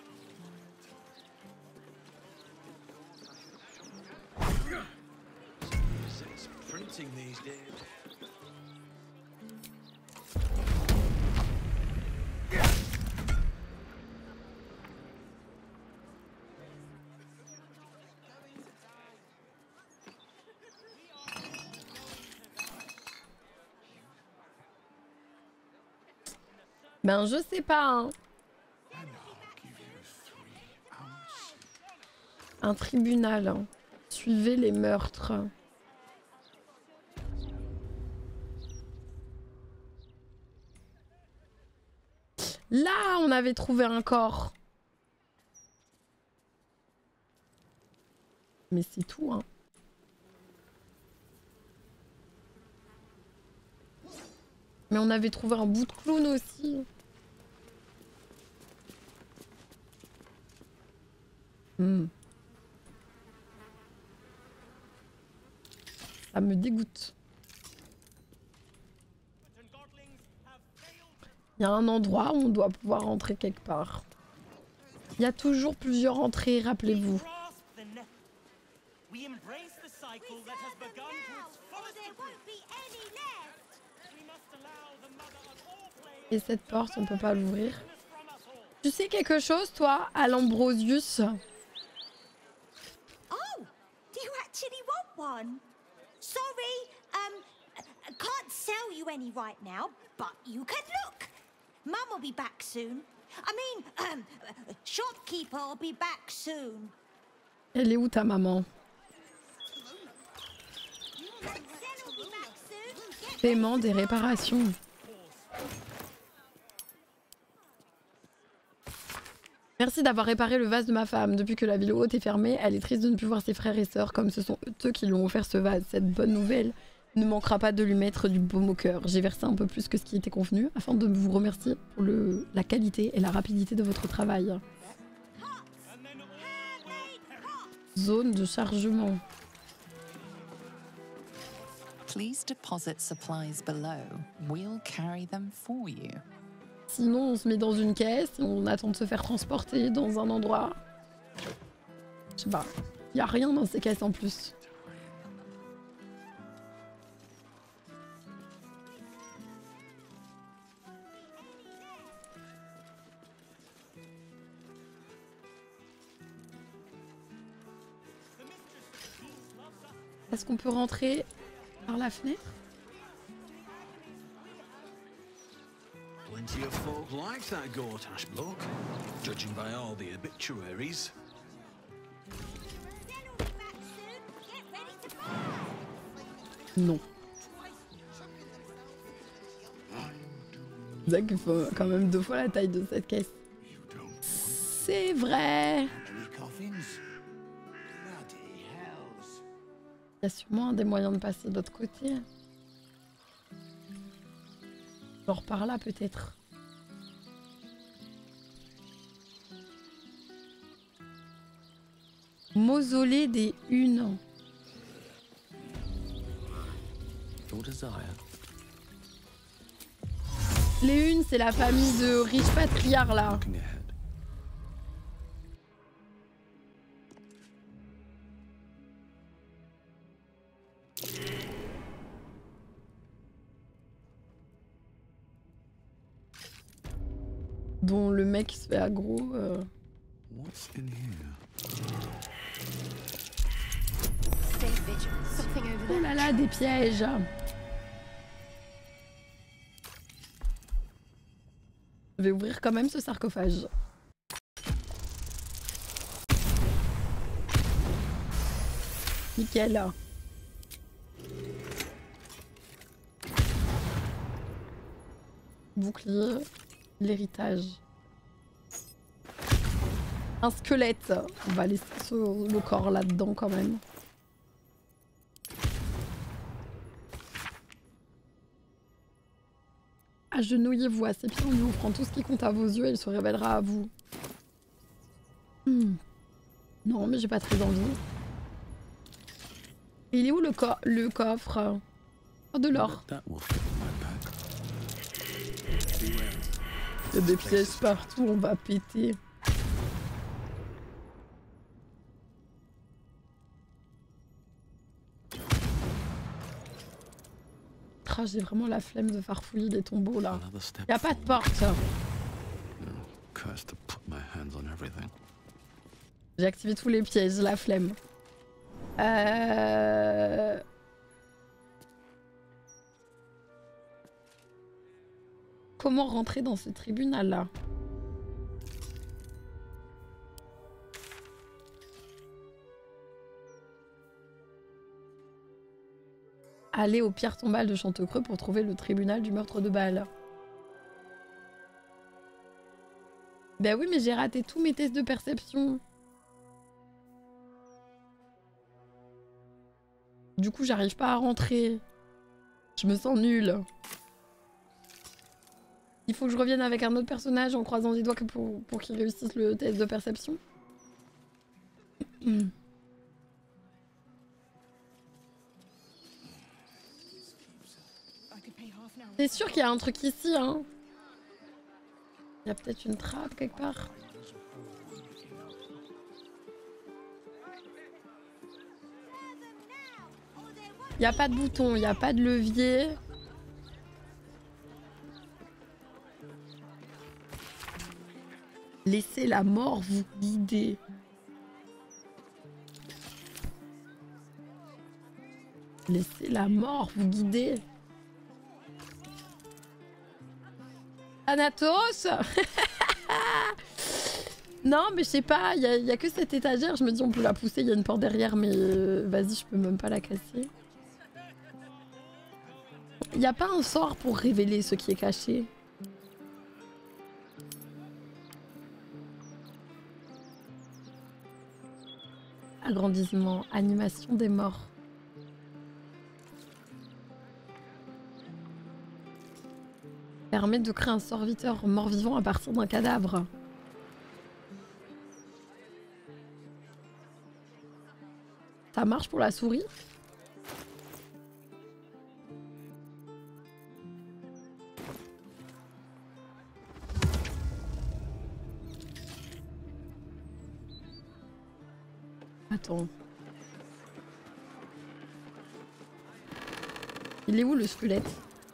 Ben je sais pas, hein. Un tribunal, hein. Suivez les meurtres. Là, on avait trouvé un corps. Mais c'est tout, hein. Mais on avait trouvé un bout de clown aussi. Hmm. Ça me dégoûte. Il y a un endroit où on doit pouvoir entrer quelque part. Il y a toujours plusieurs entrées, rappelez-vous. Et cette porte, on peut pas l'ouvrir. Tu sais quelque chose, toi, à l'Ambrosius? Oh, do you actually want one? Sorry, um, I can't sell you any right now, but you can look. Mum will be back soon. I mean, um, shopkeeper will be back soon. Elle est où ta maman? Paiement des réparations. Merci d'avoir réparé le vase de ma femme. Depuis que la ville haute est fermée, elle est triste de ne plus voir ses frères et sœurs comme ce sont eux qui lui ont offert ce vase. Cette bonne nouvelle ne manquera pas de lui mettre du baume au cœur. J'ai versé un peu plus que ce qui était convenu afin de vous remercier pour le, la qualité et la rapidité de votre travail. Zone de chargement. Please deposit supplies below. We'll carry them for you. Sinon, on se met dans une caisse et on attend de se faire transporter dans un endroit. Je sais pas. Y a rien dans ces caisses en plus. Est-ce qu'on peut rentrer par la fenêtre? Plenty of folk like that Gortash bloke, judging by all the obituaries. Non. C'est vrai qu'il faut quand même deux fois la taille de cette caisse. C'est vrai. Il y a sûrement un des moyens de passer de l'autre côté. Genre par là peut-être. Mausolée des Hunes. Les Hunes, c'est la famille de riches patriarches là. Dont le mec se fait aggro. Euh... Oh là là, des pièges. Je vais ouvrir quand même ce sarcophage. Nickel. Bouclier. L'héritage. Un squelette. On va laisser ce, le corps là-dedans quand même. Agenouillez-vous à ses pieds en lui ouvrant tout ce qui compte à vos yeux et il se révélera à vous. Hmm. Non, mais j'ai pas très envie. Il est où le, co le coffre? Oh, de l'or. Il y a des pièces partout, on va péter. Ah, j'ai vraiment la flemme de farfouiller les tombeaux là. Y a pas de porte. J'ai activé tous les pièges, la flemme. Euh... Comment rentrer dans ce tribunal là? Aller aux pierres tombales de Chantecreux pour trouver le tribunal du meurtre de Bâle. Ben oui, mais j'ai raté tous mes tests de perception. Du coup, j'arrive pas à rentrer. Je me sens nulle. Il faut que je revienne avec un autre personnage en croisant les doigts pour, pour qu'il réussisse le test de perception. C'est sûr qu'il y a un truc ici, hein. Il y a peut-être une trappe quelque part. Il n'y a pas de bouton, il n'y a pas de levier. Laissez la mort vous guider. Laissez la mort vous guider. Thanatos. Non, mais je sais pas, il y, y a que cette étagère. Je me dis, on peut la pousser, il y a une porte derrière, mais euh, vas-y, je peux même pas la casser. Il n'y a pas un sort pour révéler ce qui est caché. Agrandissement, animation des morts. Permet de créer un serviteur mort-vivant à partir d'un cadavre. ça marche pour la souris? Attends. Il est où le squelette?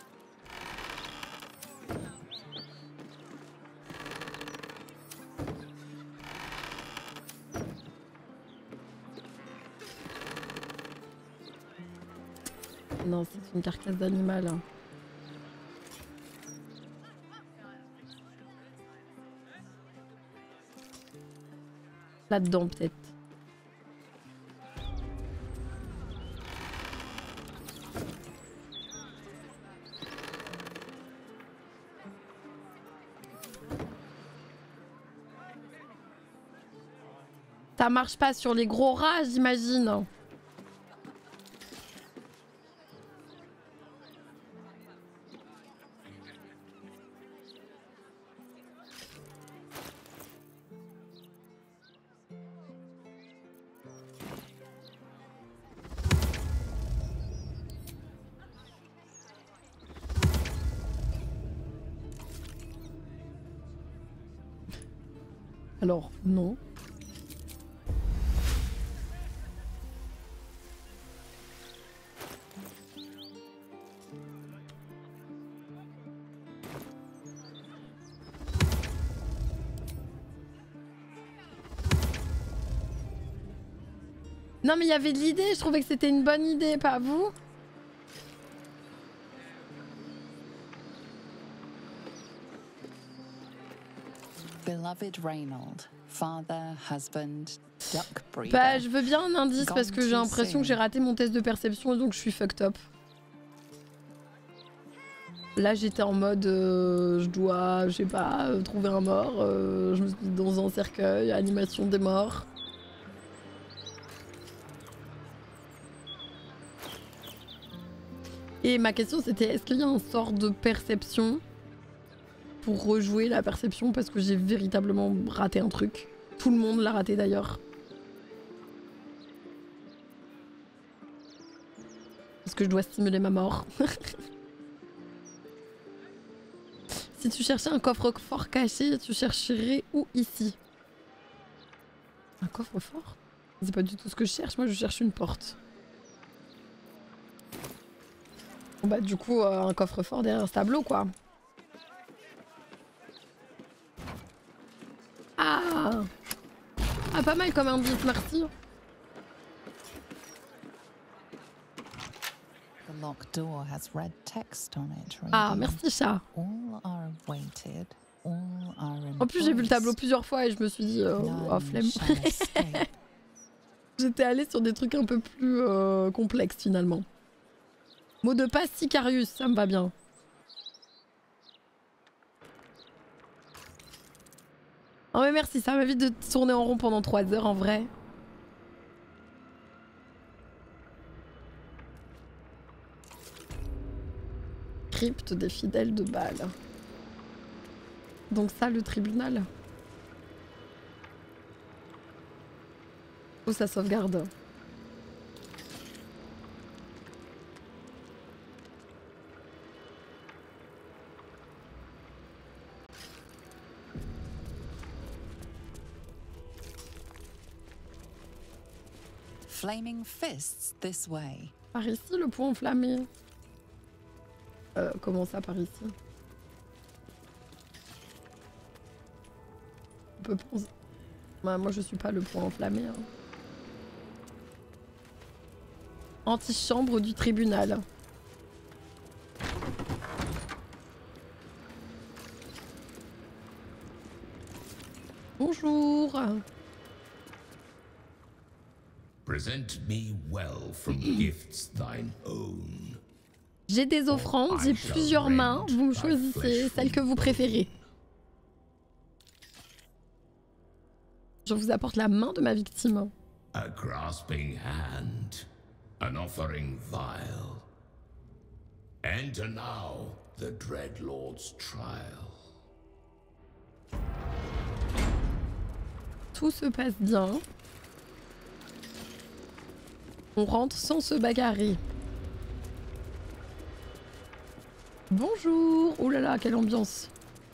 Non, c'est une carcasse d'animal. Hein. Là-dedans, peut-être. Ça marche pas sur les gros rats, j'imagine. Alors, non. Non mais il y avait de l'idée, je trouvais que c'était une bonne idée, pas vous? Beloved Reynold, father, husband, duck breeder. Bah je veux bien un indice parce que j'ai l'impression que j'ai raté mon test de perception et donc je suis fucked up. Là j'étais en mode euh, je dois, je sais pas, euh, trouver un mort, euh, je me suis dit dans un cercueil, animation des morts. Et ma question c'était est-ce qu'il y a un sort de perception pour rejouer la perception parce que j'ai véritablement raté un truc. Tout le monde l'a raté d'ailleurs. Parce que je dois stimuler ma mort. Si tu cherchais un coffre-fort caché, tu chercherais où ici? Un coffre-fort? C'est pas du tout ce que je cherche, moi je cherche une porte. Bon bah du coup euh, un coffre-fort derrière ce tableau quoi. Ah, ah pas mal comme indice, merci. The locked door has red text on it. Ah merci chat. All are weighted, all are en plus j'ai vu le tableau plusieurs fois et je me suis dit euh, oh flemme. J'étais allée sur des trucs un peu plus euh, complexes finalement. Mot de passe Sicarius, ça me va bien. Oh mais merci, ça m'évite de tourner en rond pendant trois heures en vrai. Crypte des fidèles de Bâle. Donc ça le tribunal. Oh ça sauvegarde. Flaming fists this way. Par ici le point enflammé. Euh, comment ça par ici? On peut penser... Bah, moi je suis pas le point enflammé. Hein. Antichambre du tribunal. Bonjour. Present me well from gifts thine own. J'ai des offrandes, j'ai plusieurs mains, vous choisissez celle que vous préférez. Je vous apporte la main de ma victime. A grasping hand, an offering vile. Enter now the dread Lord's trial. Tout se passe bien. On rentre sans se bagarrer. Bonjour. Oh là là, quelle ambiance.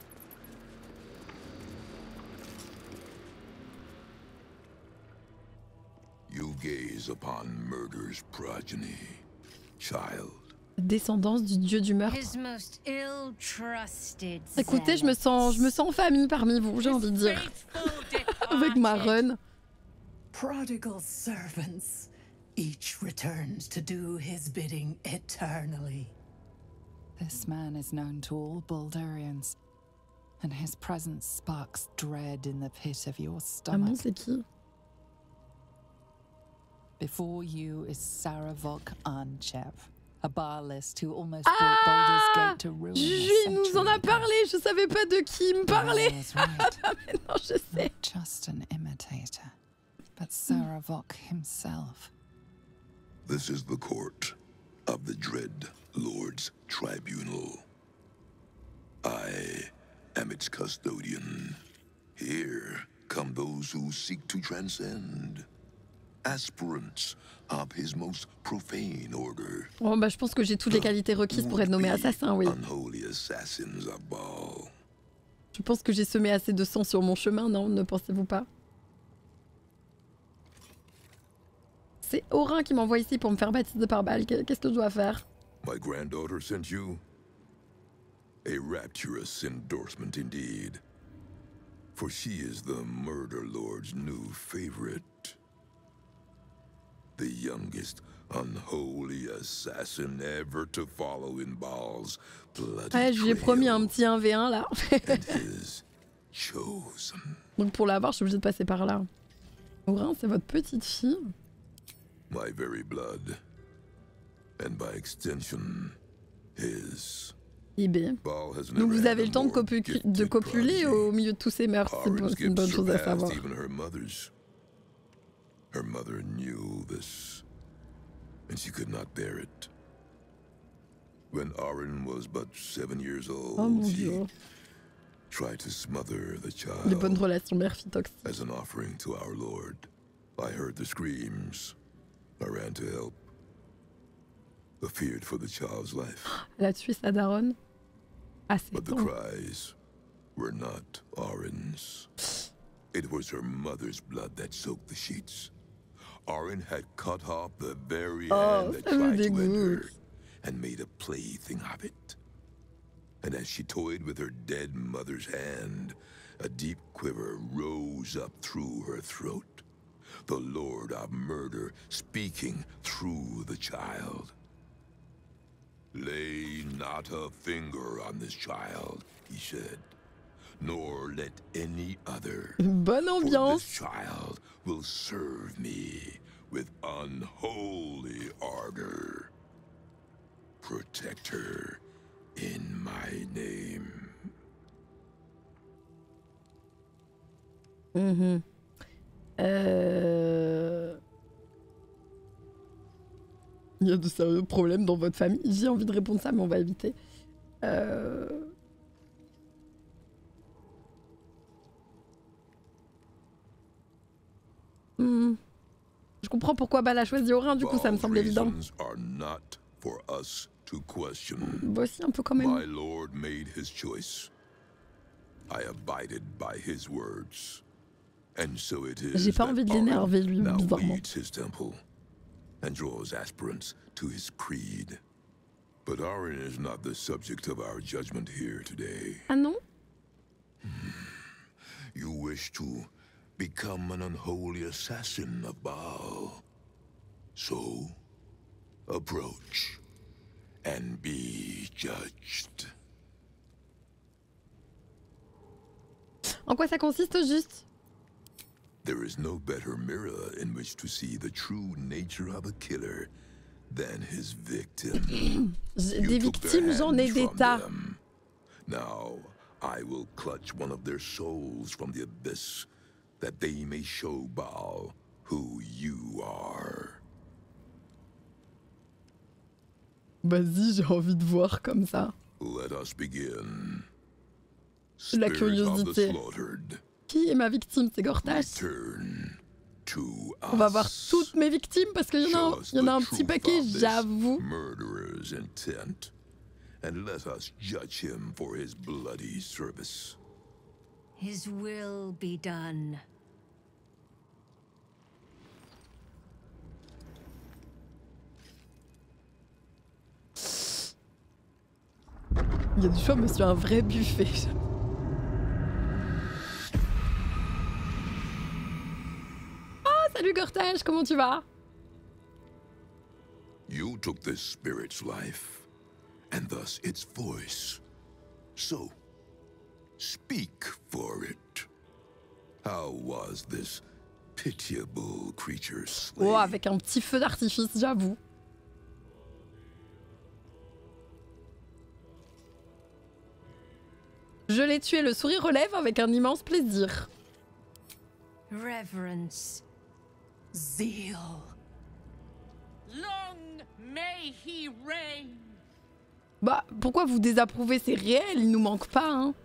You gaze upon murder's progeny, child. Descendance du dieu du meurtre. His most ill-trusted Écoutez, je me sens, je me sens en famille parmi vous, j'ai envie de dire. Avec ma reine. Prodigal servants, each returns to do his bidding eternally. This man is known to all Baldurians, and his presence sparks dread in the pit of your Ah bon, stomach. c'est qui? Before you is Saravok Anchev, a Baalist who almost brought Baldur's Ah, Gate to ruin. Juju nous en a parlé, je savais pas de qui il me parlait. Ah, mais non, je sais. Not just an imitator, but Saravok himself. This is the court of the Dread Lord's Tribunal. I am its custodian. Here come those who seek to transcend. Aspirants of his most profane order. Bon bah je pense que j'ai toutes les qualités requises pour être nommé assassin, oui. Unholy assassins of Baal. Je pense que j'ai semé assez de sang sur mon chemin, non? Ne pensez-vous pas? C'est Orin qui m'envoie ici pour me faire baptiser par balle. Qu'est-ce que je dois faire? My granddaughter sent you? A rapturous endorsement indeed. For she is the murder lord's new favorite. The youngest unholy assassin ever to follow in Baal's bloody Ouais, je lui ai promis un petit un v un là. chosen. Donc pour l'avoir, je suis obligée de passer par là. Orin, c'est votre petite fille. My very blood. And by extension, his. I B. Donc vous avez le temps de, copu de copuler au milieu de tous ces meurtres. C'est bon, une bonne chose à savoir. Her mother knew this, and she could not bear it. When Arin was but seven years old, oh, mon she Dieu. tried to smother the child. Les bonnes relations mère-fille toxiques. As an offering to our Lord, I heard the screams. I ran to help. I feared for the child's life. Elle a tué sa daronne. Ah, c'est But the cries were not Arin's. It was her mother's blood that soaked the sheets. Arin had cut off the very oh, hand that tried to end her and made a plaything of it. And as she toyed with her dead mother's hand, a deep quiver rose up through her throat. The Lord of Murder speaking through the child. Lay not a finger on this child, he said, nor let any other. Bonne ambiance. For this child will serve me with unholy ardor. Protect her in my name. Mm-hmm. Euh... Il y a de sérieux problèmes dans votre famille. J'ai envie de répondre ça, mais on va éviter. Euh... Hmm. Je comprends pourquoi Bal a choisi Orin, du coup ça me semble évident. Voici un peu quand même. My Lord made his choice. I abided by his words. And so it is. J'ai pas envie de l'énerver lui, bizarrement. His temple and draws aspirants to his creed. But Arin is not the subject of our judgment here today. Ah non? You wish to become an unholy assassin of Baal. So, approach and be judged. En quoi ça consiste au juste? There is no better mirror in which to see the true nature of a killer than his victim. Des victimes, j'en ai des tas. Now, I will clutch one of their souls from the abyss, that they may show Baal who you are. Vas-y, j'ai envie de voir comme ça. Let us begin. La curiosité. Qui est ma victime? C'est Gortash. Return to On va voir us. toutes mes victimes parce qu'il y en a, un- il y en a un petit paquet, j'avoue. Murderer's intent, and let us judge him for his bloody service. His will be done. Il y a du choix, monsieur, un vrai buffet. Oh, salut Gortage, comment tu vas? You took this spirit's life, and thus its voice. So, speak for it. How was this pitiable creature slain? Oh, avec un petit feu d'artifice, j'avoue. Je l'ai tué, le sourire relève avec un immense plaisir. Reverence. Zeal. Long may he reign. Bah, pourquoi vous désapprouvez? C'est réel, il nous manque pas, hein.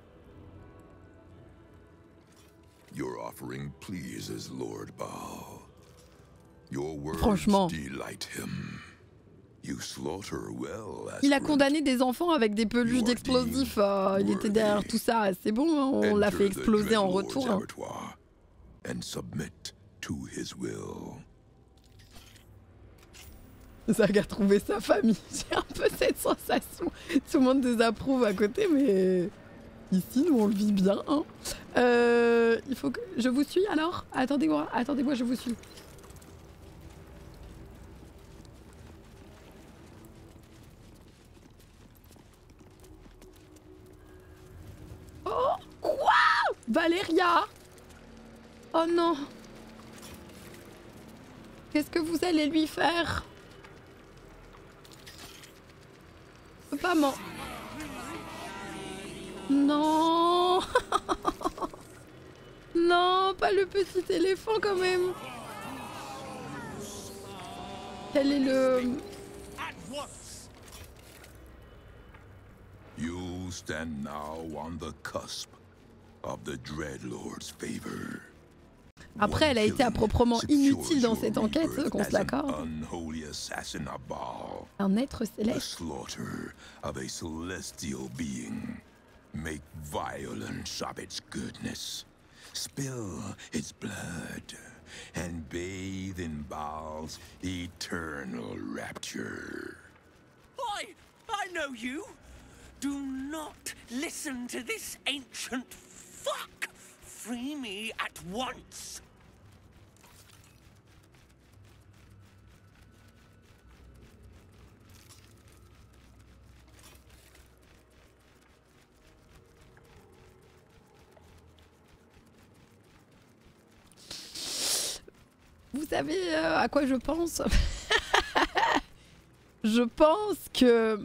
Your offering pleases Lord Baal. Your words Franchement. delight him. You slaughter well, Il a aspirant. condamné des enfants avec des peluches d'explosifs. euh, il était derrière tout ça. C'est bon, on l'a fait Enter the exploser en Dreadlord's retour. hein. abattoir and submit to his will. Zag a trouvé sa famille. J'ai un peu cette sensation. Tout le monde désapprouve à côté, mais ici, nous, on le vit bien. Hein. Euh, il faut que... Je vous suis alors? Attendez-moi, attendez-moi, je vous suis. Oh, quoi? Valéria? Oh non. Qu'est-ce que vous allez lui faire? Pas m'en... Non. Non, pas le petit éléphant quand même. Quel est le... You stand now on the cusp of the Dreadlord's favor. Après, elle a été à proprement inutile dans cette enquête, qu'on se l'accorde. Unholy assassin of Baal. Un être The céleste. slaughter of a celestial being. Make violence of its goodness. Spill its blood. And bathe in Baal's eternal rapture. I, I know you. Do not listen to this ancient fuck. Free me at once. Vous savez euh, à quoi je pense? Je pense que...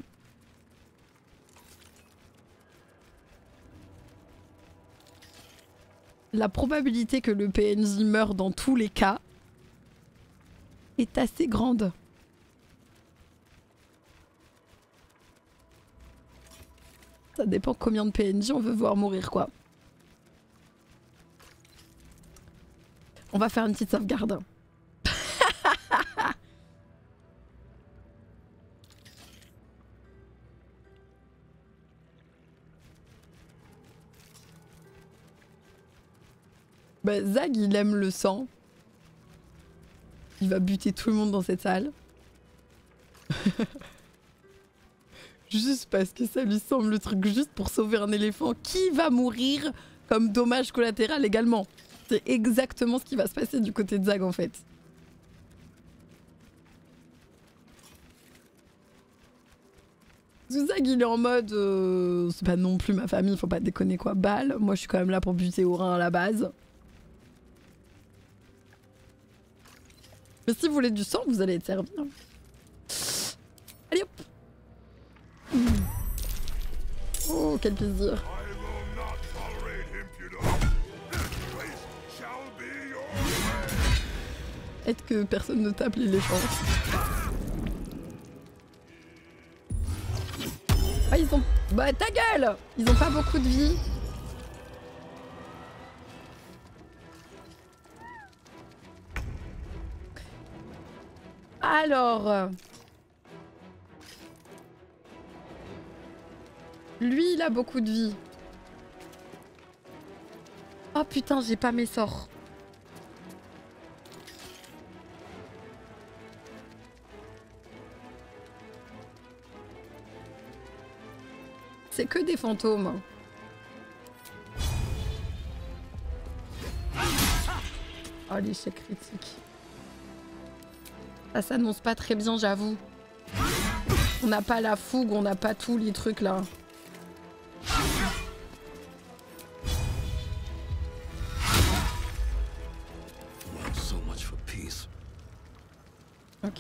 la probabilité que le P N J meure dans tous les cas est assez grande. Ça dépend combien de P N J on veut voir mourir, quoi. On va faire une petite sauvegarde. Bah, Zag, il aime le sang. Il va buter tout le monde dans cette salle. Juste parce que ça lui semble le truc juste pour sauver un éléphant qui va mourir comme dommage collatéral également. C'est exactement ce qui va se passer du côté de Zag en fait. Zag il est en mode euh, c'est pas non plus ma famille, faut pas déconner quoi, balle. Moi je suis quand même là pour buter au rein à la base. Mais si vous voulez du sang, vous allez être servi. Hein. Allez hop. Mmh. Oh quel plaisir. Est-ce que personne ne tape l'éléphant? Ah ils ont... Bah ta gueule! Ils ont pas beaucoup de vie. Alors... euh, Lui, il a beaucoup de vie. Oh putain, j'ai pas mes sorts. C'est que des fantômes. Oh, l'échec critique. Ça s'annonce pas très bien, j'avoue. On n'a pas la fougue, on n'a pas tous les trucs là. So much for peace. Ok.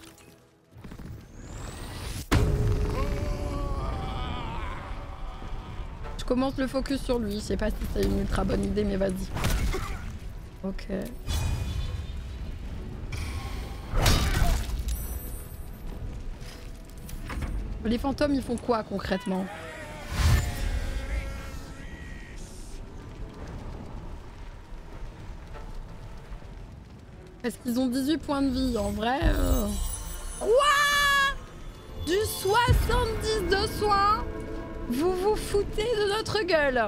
Je commence le focus sur lui. Je sais pas si c'est une ultra bonne idée, mais vas-y. Ok. Les fantômes, ils font quoi concrètement? Est-ce qu'ils ont dix-huit points de vie? En vrai... Euh... Quoi? Du soixante-dix de soins? Vous vous foutez de notre gueule.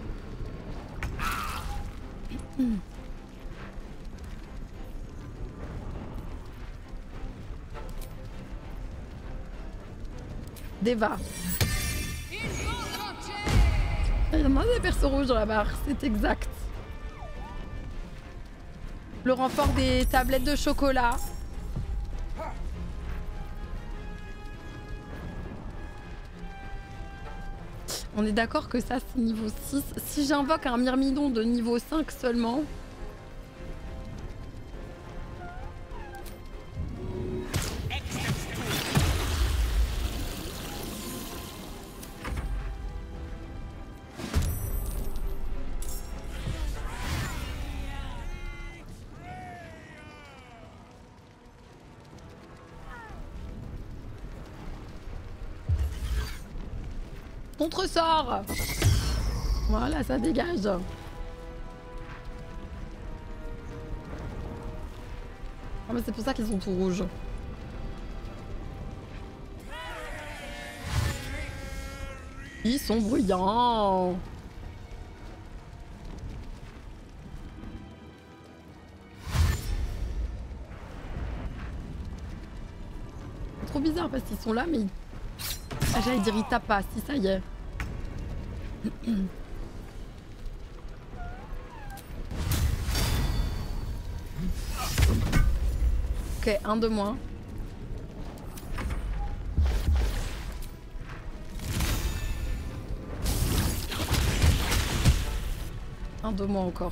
Deva. Il y en a des persos rouges dans la barre, c'est exact. Le renfort des tablettes de chocolat. On est d'accord que ça c'est niveau six. Si j'invoque un myrmidon de niveau cinq seulement... Contre-sort. Voilà, ça dégage. Ah mais c'est pour ça qu'ils sont tout rouges. Ils sont bruyants. C'est trop bizarre parce qu'ils sont là mais ils... Ah, j'allais dire il tape pas, si ça y est. Ok, un de moins. Un de moins encore.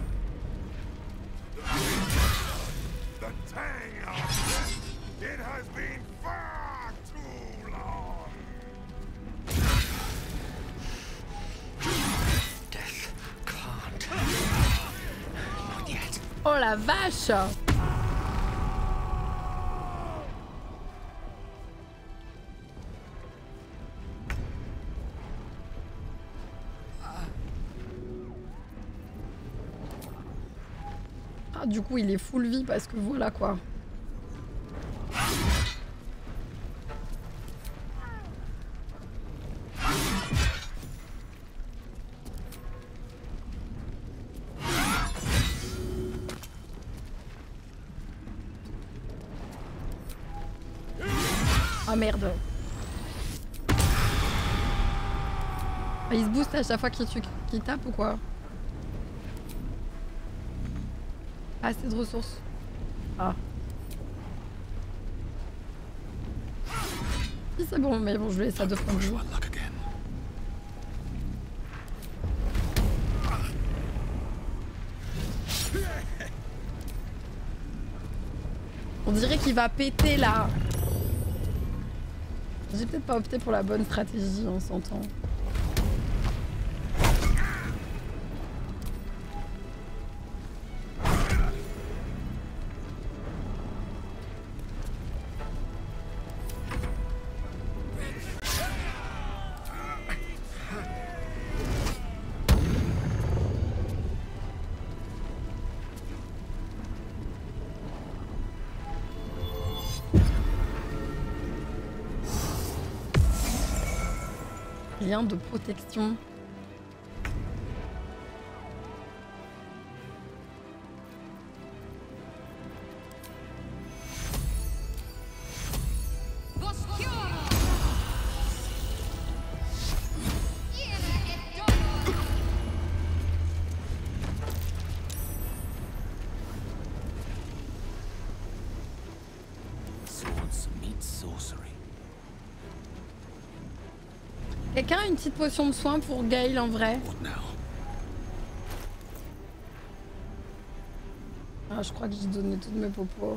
Oh la vache! Ah du coup il est full vie parce que voilà quoi. Ah merde. Ah, il se booste à chaque fois qu'il qu'il tape ou quoi? Pas assez de ressources. Ah. Si c'est bon, mais bon, je vais laisser ça deux points de vue. On dirait qu'il va péter là. J'ai peut-être pas opté pour la bonne stratégie, on s'entend. Rien de protection. Quelqu'un a une petite potion de soin pour Gale en vrai? Ah, je crois que j'ai donné toutes mes popos.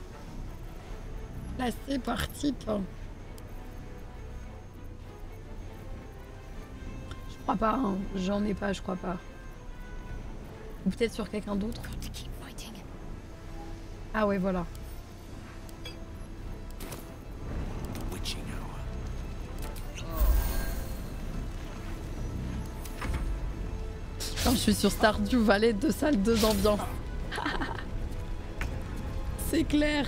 Là, c'est parti. Je crois pas, hein. J'en ai pas, je crois pas. Ou peut-être sur quelqu'un d'autre. Ah ouais, voilà. Quand je suis sur Stardew Valley, deux salles, deux ambiances. C'est clair.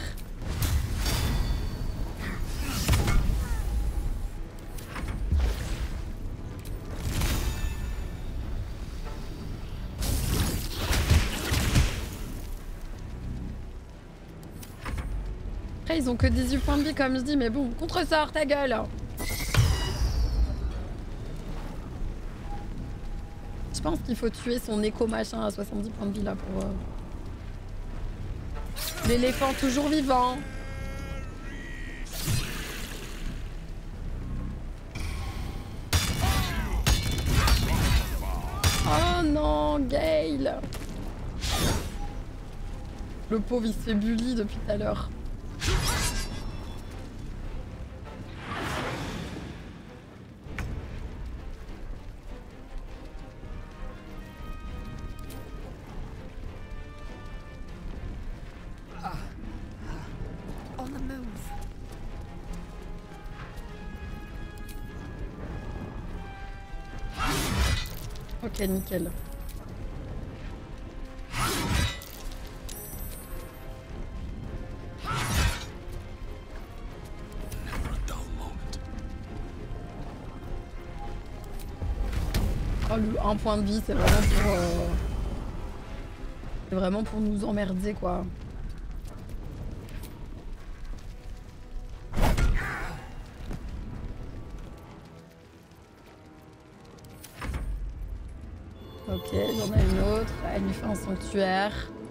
Après, ils ont que dix-huit points de vie, comme je dis, mais bon, contre-sort, ta gueule. Je pense qu'il faut tuer son écho machin à soixante-dix points de vie là pour... Euh... L'éléphant toujours vivant. Oh non, Gale. Le pauvre il se fait bully depuis tout à l'heure. Ok, nickel. Oh, le un point de vie, c'est vraiment pour... Euh... C'est vraiment pour nous emmerder, quoi. Ok, il y en a une autre. Elle lui fait un sanctuaire.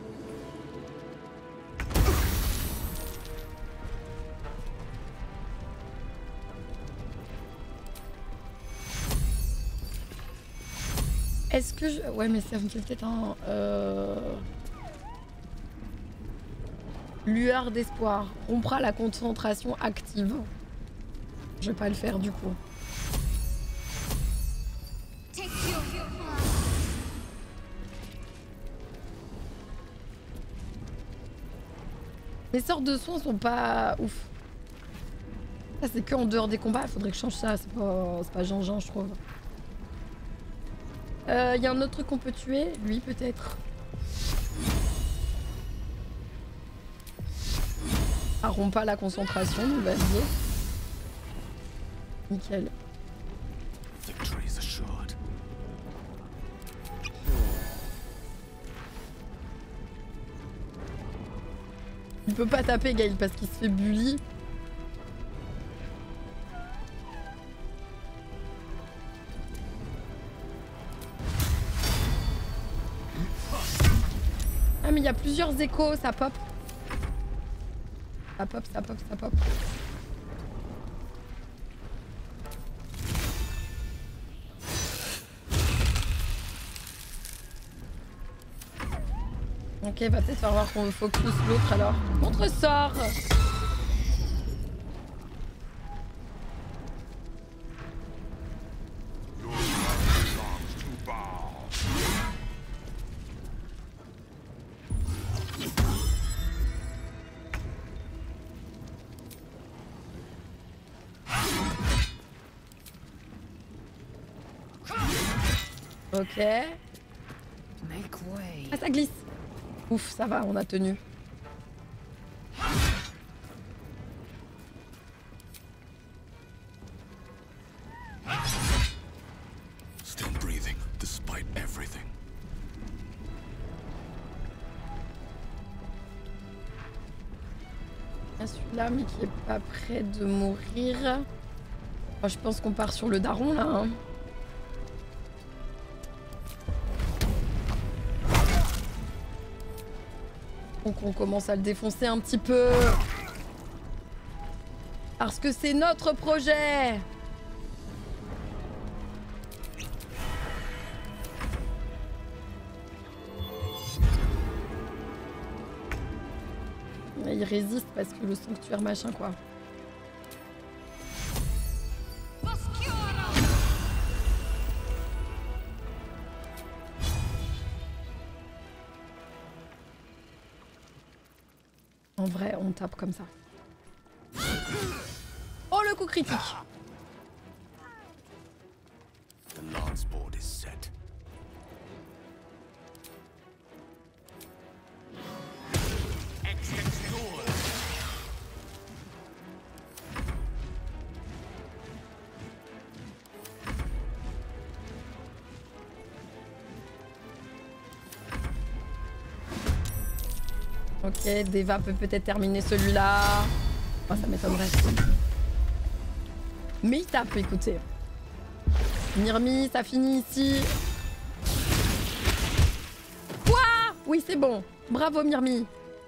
Est-ce que je... Ouais, mais ça me fait peut-être un... Euh... Lueur d'espoir. Rompra la concentration active. Je vais pas le faire du coup. Les sortes de soins sont pas ouf. Ça c'est que en dehors des combats, il faudrait que je change ça, c'est pas, c'est pas Jean-Jean je trouve. Il euh, y a un autre truc qu'on peut tuer, lui peut-être. Ah, rompt pas la concentration, nous va dire. Nickel. Il peut pas taper Gale parce qu'il se fait bully. Ah mais il y a plusieurs échos, ça pop. Ça pop, ça pop, ça pop. Ok, va peut-être faire voir qu'on focus l'autre alors. Contre-sort. Ok. Ah, ça glisse. Ouf, ça va, on a tenu. Ah, celui-là, mais qui est pas prêt de mourir. Moi, je pense qu'on part sur le daron, là. Hein. Donc on commence à le défoncer un petit peu. Parce que c'est notre projet. Mais il résiste parce que le sanctuaire machin quoi. En vrai, on tape comme ça. Oh, le coup critique. The lance board is set. Ok, Deva peut peut-être terminer celui-là. Oh, ça m'étonnerait. Mais il tape, écoutez. Myrmie, ça finit ici. Quoi? Oui, c'est bon. Bravo, Myrmie.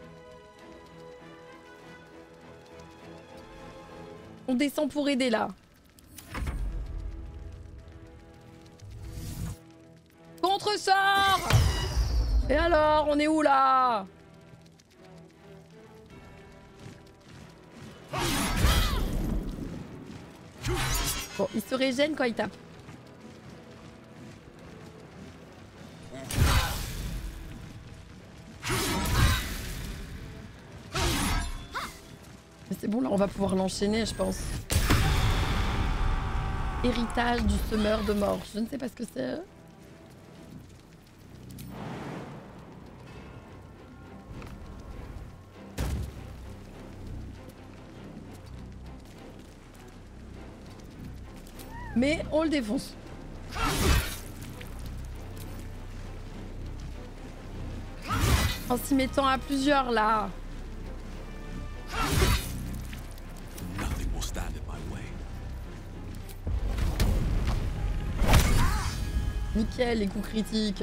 On descend pour aider, là. Contre-sort! Et alors, on est où, là? Bon, il se régène quand il tape. Mais c'est bon, là, on va pouvoir l'enchaîner, je pense. Héritage du semeur de mort. Je ne sais pas ce que c'est. Mais on le défonce. En s'y mettant à plusieurs là. Nickel, les coups critiques.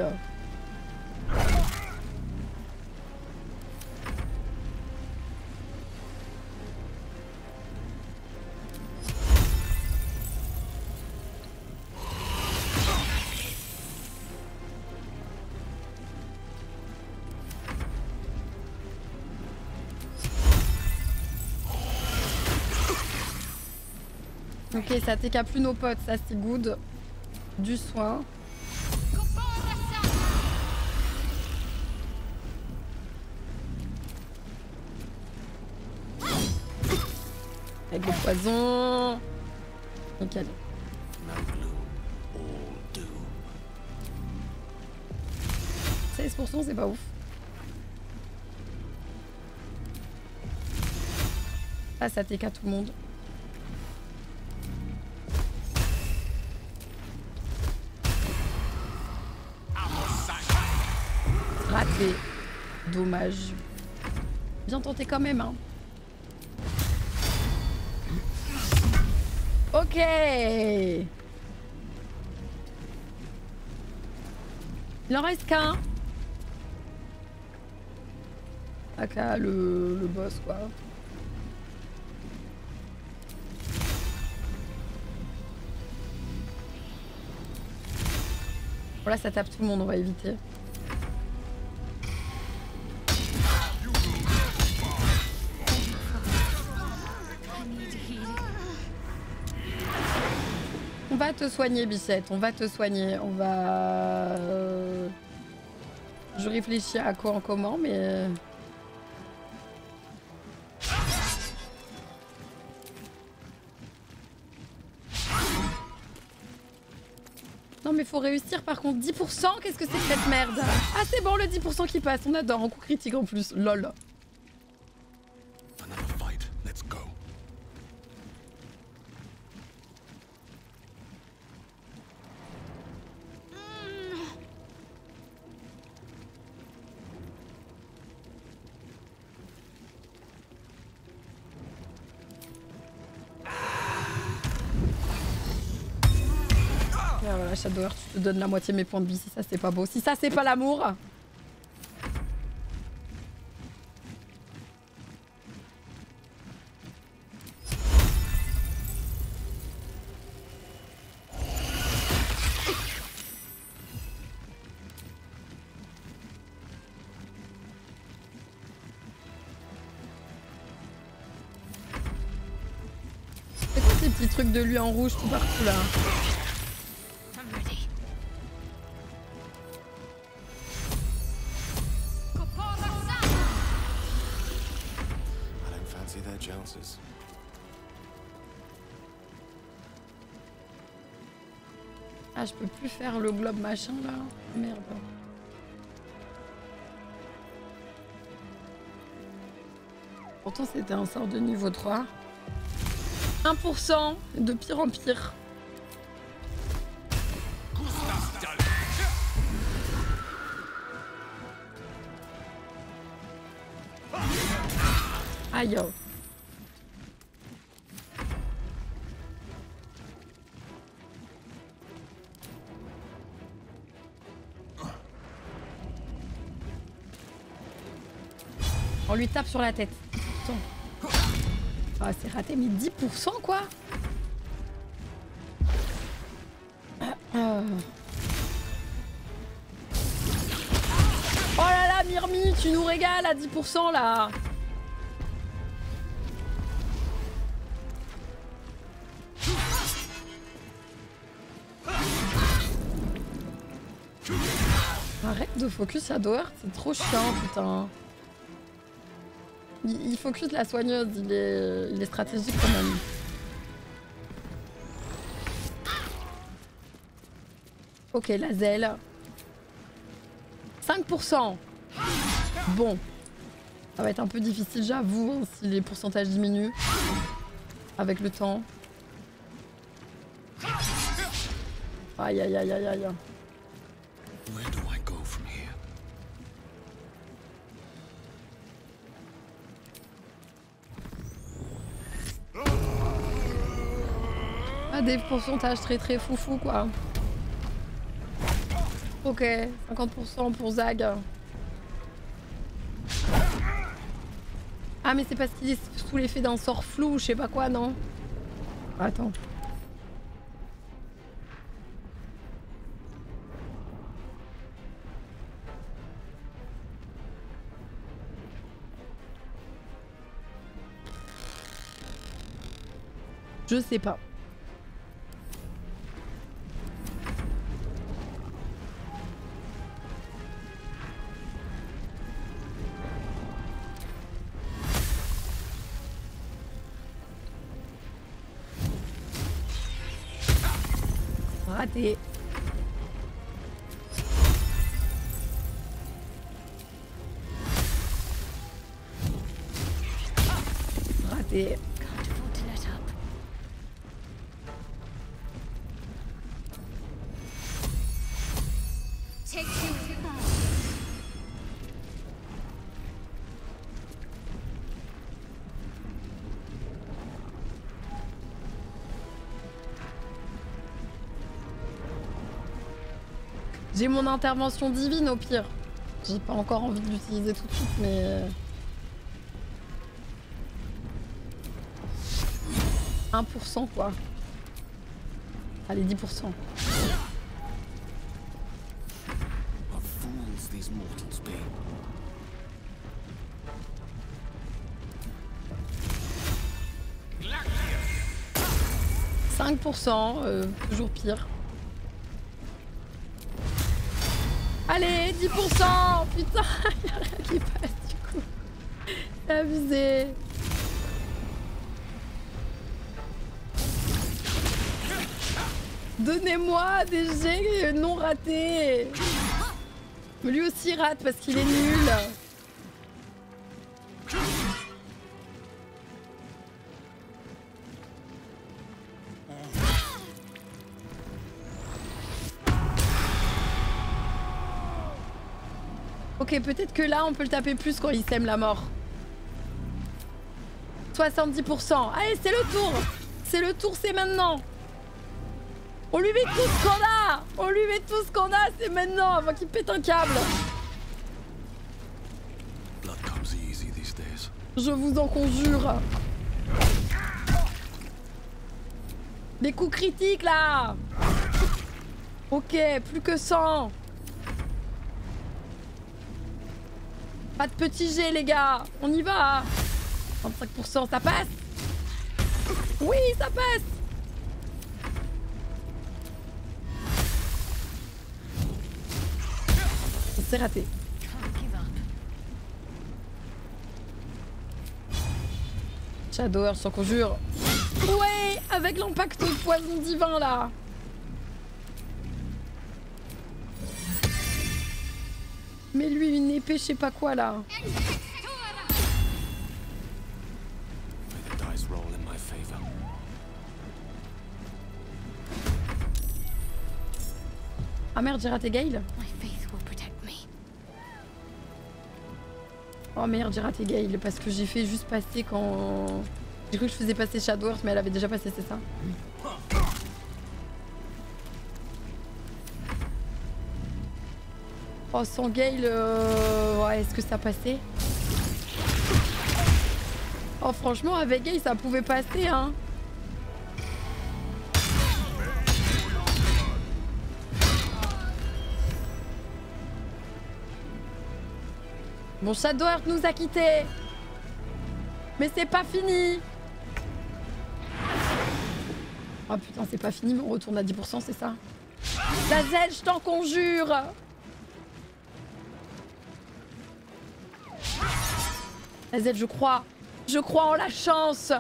Ok, ça T K plus nos potes, ça c'est good. Du soin. Avec le poison. Nickel. seize pour cent, c'est pas ouf. Ah, ça T K tout le monde. Raté. Dommage. Bien tenté quand même, hein. Ok. Il en reste qu'un. Aka, le, le boss, quoi. Voilà, ça tape tout le monde, on va éviter. On va te soigner, Bichette, on va te soigner. On va... Euh... Je réfléchis à quoi en comment, mais... Non mais faut réussir par contre. dix pour cent, qu'est-ce que c'est que cette merde? Ah c'est bon, le dix pour cent qui passe, on adore, en coup critique en plus, lol. voilà, Shadowheart, tu te donnes la moitié de mes points de vie. Si ça, c'est pas beau. Si ça, c'est pas l'amour. C'est quoi ces petits trucs de lui en rouge tout partout là? Ah, je peux plus faire le globe machin là. Merde. Pourtant c'était un sort de niveau trois. un pour cent de pire en pire. Aïe. On lui tape sur la tête. Attends. Ah, c'est raté, mais dix pour cent quoi. Euh. Oh là là, Myrmi, tu nous régales à dix pour cent là. Arrête de focus Shadowheart, c'est trop chiant, putain. Il, il focus la soigneuse, il est, il est stratégique quand même. Ok, la zèle. cinq pour cent. Bon. Ça va être un peu difficile, j'avoue, hein, si les pourcentages diminuent. Avec le temps. Aïe aïe aïe aïe aïe. Where do I go from here? Ah, des pourcentages très très foufou quoi. Ok, cinquante pour cent pour Zag. Ah mais c'est parce qu'il est sous l'effet d'un sort flou, je sais pas quoi, non? Attends. Je sais pas. Raté. Raté. J'ai mon intervention divine au pire. J'ai pas encore envie de l'utiliser tout de suite, mais... un pour cent quoi. Allez, dix pour cent. cinq pour cent, euh, toujours pire. Allez, dix pour cent. Putain, il n'y a rien qui passe du coup. C'est abusé. Donnez-moi des jets non ratés. Mais lui aussi rate parce qu'il est nul. Ok, peut-être que là, on peut le taper plus quand il sème la mort. soixante-dix pour cent. Allez, c'est le tour. C'est le tour, c'est maintenant. On lui met tout ce qu'on a. On lui met tout ce qu'on a, c'est maintenant avant qu'il pète un câble. Je vous en conjure. Des coups critiques là. Ok, plus que cent. Pas de petit G les gars. On y va. trente-cinq pour cent, ça passe. Oui, ça passe. C'est raté. Shadower, je t'en conjure. Ouais, avec l'impact de poison divin là. Mais lui, une épée, je sais pas quoi là. Ah merde, j'ai raté Gale. Oh merde, j'ai raté Gale parce que j'ai fait juste passer quand... J'ai cru que je faisais passer Shadower, mais elle avait déjà passé, c'est ça? Oh, sans Gale, euh... ouais, est-ce que ça passait? Oh, franchement, avec Gale, ça pouvait passer, hein. Bon, Shadowheart nous a quittés. Mais c'est pas fini. Oh putain, c'est pas fini, mais on retourne à dix pour cent, c'est ça? Lazel, je t'en conjure. Lazel, je crois. Je crois en la chance.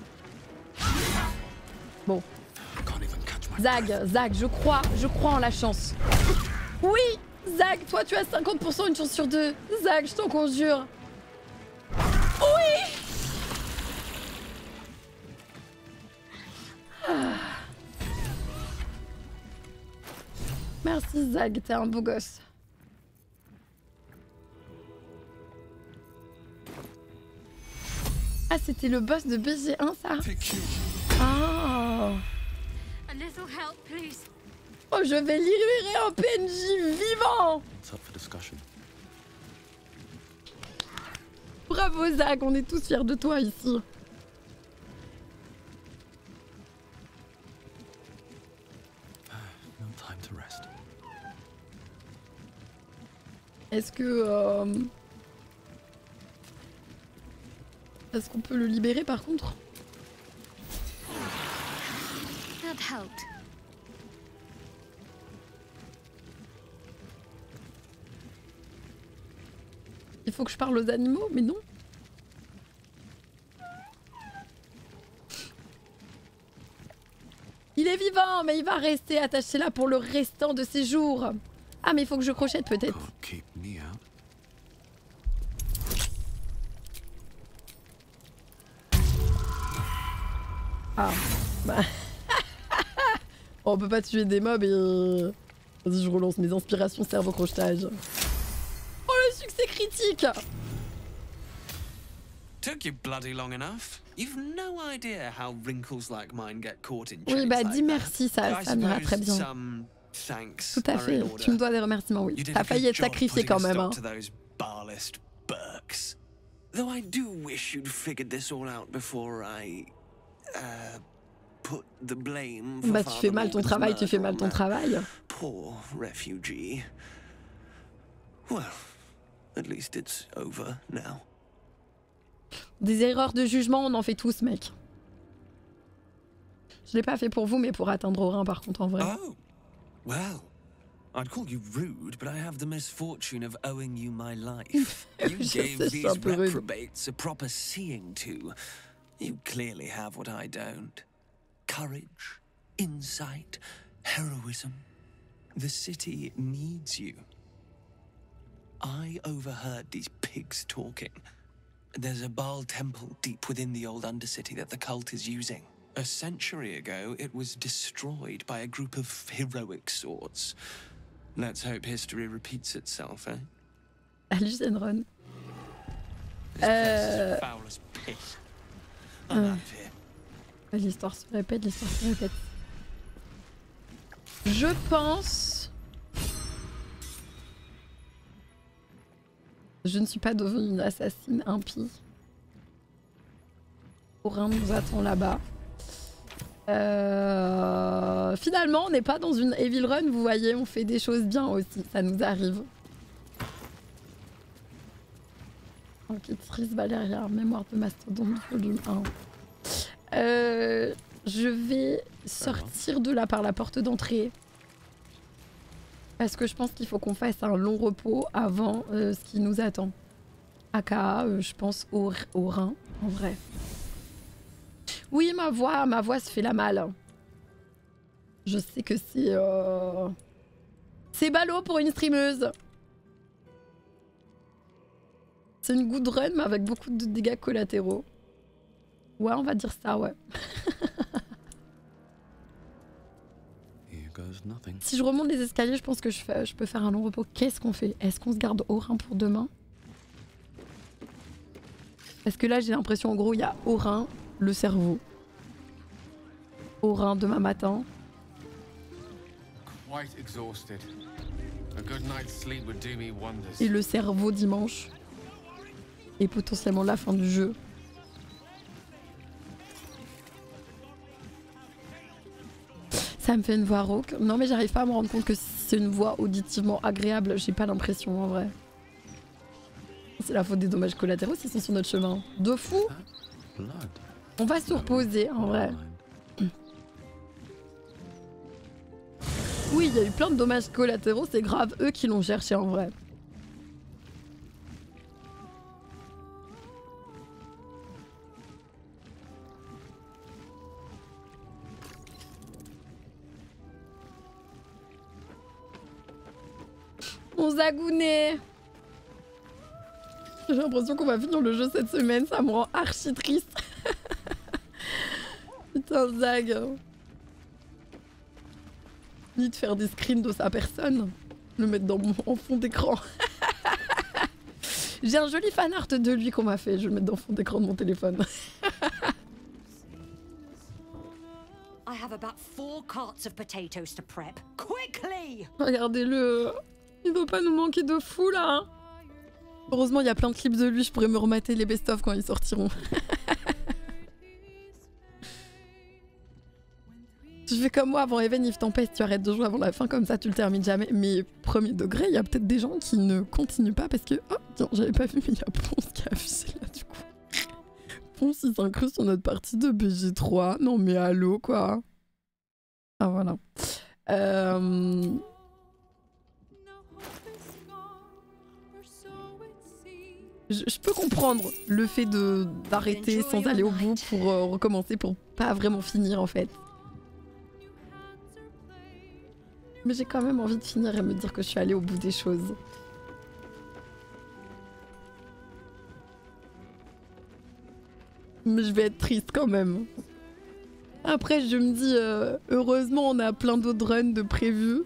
Bon. Zag, Zag, je crois. Je crois en la chance. Oui, Zag, toi tu as cinquante pour cent une chance sur deux. Zag, je t'en conjure. Oui. Ah. Merci Zag, t'es un beau gosse. Ah, c'était le boss de B G un, ça? Ah. Oh, je vais libérer un P N J vivant. Bravo Zach, on est tous fiers de toi ici. Est-ce que... Euh... Est-ce qu'on peut le libérer par contre? Il faut que je parle aux animaux, mais non. Il est vivant, mais il va rester attaché là pour le restant de ses jours. Ah, mais il faut que je crochette peut-être. Ah, bah... On peut pas tuer des mobs et... Vas-y, je relance mes inspirations cerveau-crochetage. Oh, le succès critique! Took you bloody long enough. You've no idea how wrinkles like mine get caught in Oui, bah dis merci, ça, ça m'ira très bien. Tout à fait, tu me dois des remerciements, oui. T'as failli être sacrifié quand même, hein. Though I do wish you'd figured this all out before I... Uh, put the blame for bah tu fais mal ton travail, tu fais mal ton travail. Poor refugee. Well, at least it's over now. Des erreurs de jugement, on en fait tous, mec. Je l'ai pas fait pour vous, mais pour atteindre Orin, par contre, en vrai. Oh, well, I'd call you rude, but I have the misfortune of owing you my life. You gave these reprobates a proper seeing to. You clearly have what I don't. Courage, insight, heroism. The city needs you. I overheard these pigs talking. There's a Baal temple deep within the old Undercity that the cult is using. A century ago, it was destroyed by a group of heroic sorts. Let's hope history repeats itself, eh? Alice and Run. Euh... Euh... L'histoire se répète, l'histoire se répète. Je pense... Je ne suis pas devenue une assassine impie. Orin nous attend là-bas. Euh... Finalement, on n'est pas dans une Evil Run, vous voyez, on fait des choses bien aussi, ça nous arrive. Enquêtrice Valéria, mémoire de Mastodon, volume un. Euh, je vais sortir de là par la porte d'entrée. Parce que je pense qu'il faut qu'on fasse un long repos avant euh, ce qui nous attend. Aka, euh, je pense au, au rein, en vrai. Oui, ma voix, ma voix se fait la malle. Je sais que c'est... Euh... C'est ballot pour une streameuse. C'est une good run, mais avec beaucoup de dégâts collatéraux. Ouais, on va dire ça, ouais. Si je remonte les escaliers, je pense que je, fais, je peux faire un long repos. Qu'est-ce qu'on fait? Est-ce qu'on se garde Orin pour demain? Parce que là, j'ai l'impression, en gros, il y a Orin, le cerveau. Orin demain matin. Et le cerveau dimanche. Et potentiellement la fin du jeu. Ça me fait une voix rauque. Non mais j'arrive pas à me rendre compte que c'est une voix auditivement agréable. J'ai pas l'impression en vrai. C'est la faute des dommages collatéraux s'ils sont sur notre chemin. De fou. On va se reposer en vrai. Oui, il y a eu plein de dommages collatéraux, c'est grave, eux qui l'ont cherché en vrai. Mon Zagounet. J'ai l'impression qu'on va finir le jeu cette semaine, ça me rend archi triste. Putain, Zag. Ni de faire des screens de sa personne, le mettre dans mon, en fond d'écran. J'ai un joli fan art de lui qu'on m'a fait, je vais le mettre dans le fond d'écran de mon téléphone. I have about four carts of potatoes to prep. Quickly! Regardez-le, il doit pas nous manquer de fou là. Heureusement, il y a plein de clips de lui, je pourrais me remater les best-of quand ils sortiront. Je fais comme moi avant Even If Tempest, tu arrêtes de jouer avant la fin, comme ça tu le termines jamais. Mais premier degré, il y a peut-être des gens qui ne continuent pas parce que... Oh, tiens, j'avais pas vu, mais il y a Ponce qui a affiché là du coup. Ponce, il s'incruste sur notre partie de B G trois. Non mais allô quoi. Ah voilà. Euh... Je, je peux comprendre le fait de d'arrêter sans aller au bout pour euh, recommencer, pour pas vraiment finir en fait. Mais j'ai quand même envie de finir et me dire que je suis allée au bout des choses. Mais je vais être triste quand même. Après, je me dis, euh, heureusement, on a plein d'autres runs de prévus.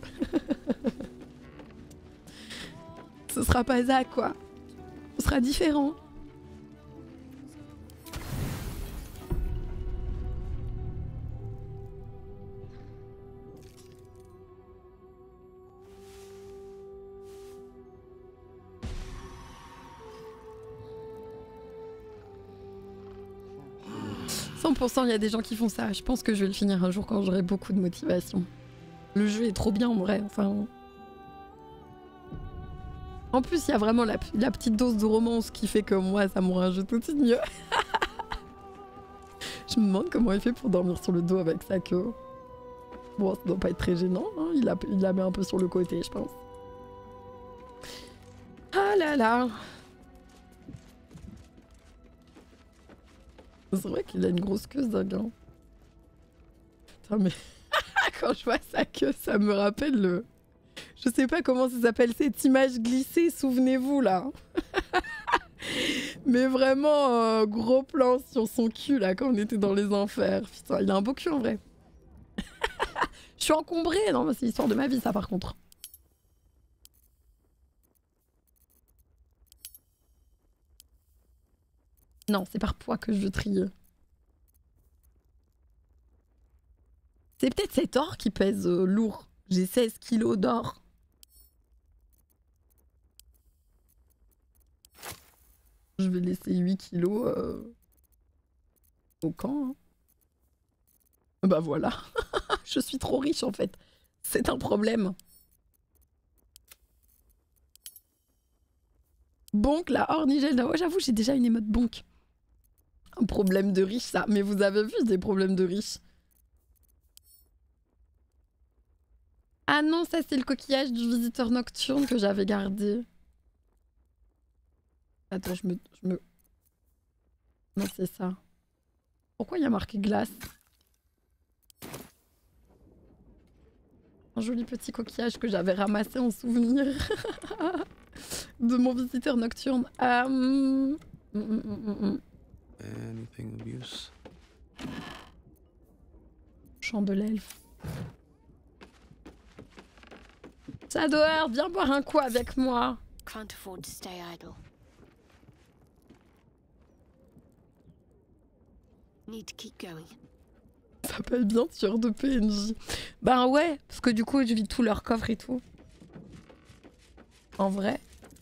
Ce sera pas ça, quoi. Ce sera différent. cent pour cent il y a des gens qui font ça. Je pense que je vais le finir un jour quand j'aurai beaucoup de motivation. Le jeu est trop bien en vrai. Enfin... En plus, il y a vraiment la, la petite dose de romance qui fait que moi, ça me rend un jeu tout de suite mieux. Je me demande comment il fait pour dormir sur le dos avec sa queue. Bon, ça doit pas être très gênant. Hein, il, la, il la met un peu sur le côté, je pense. Ah là là. C'est vrai qu'il a une grosse queue, Zag. Hein. Putain, mais quand je vois sa queue, ça me rappelle le... Je sais pas comment ça s'appelle, cette image glissée, souvenez-vous, là. Mais vraiment, euh, gros plan sur son cul, là, quand on était dans les enfers. Putain, il a un beau cul, en vrai. Je suis encombrée. Non, c'est l'histoire de ma vie, ça, par contre. Non, c'est par poids que je trie. C'est peut-être cet or qui pèse euh, lourd. J'ai seize kilos d'or. Je vais laisser huit kilos euh, au camp. Hein. Bah voilà. Je suis trop riche en fait. C'est un problème. Bonk, la ornigène. Oh, j'avoue, j'ai déjà une émote bonk. Un problème de riche, ça. Mais vous avez vu des problèmes de riche. Ah non, ça c'est le coquillage du visiteur nocturne que j'avais gardé. Attends, je me... Je me... Non, c'est ça. Pourquoi il y a marqué glace? Un joli petit coquillage que j'avais ramassé en souvenir de mon visiteur nocturne. Um... Mm, mm, mm, mm. Anything of use? Chant de l'elfe. Shadowheart, viens boire un coup avec moi. Can't afford to stay idle. Need to keep going. Ça paye bien tueur de P N J. Ben ouais, parce que du coup je vis tout leur coffre et tout. En vrai.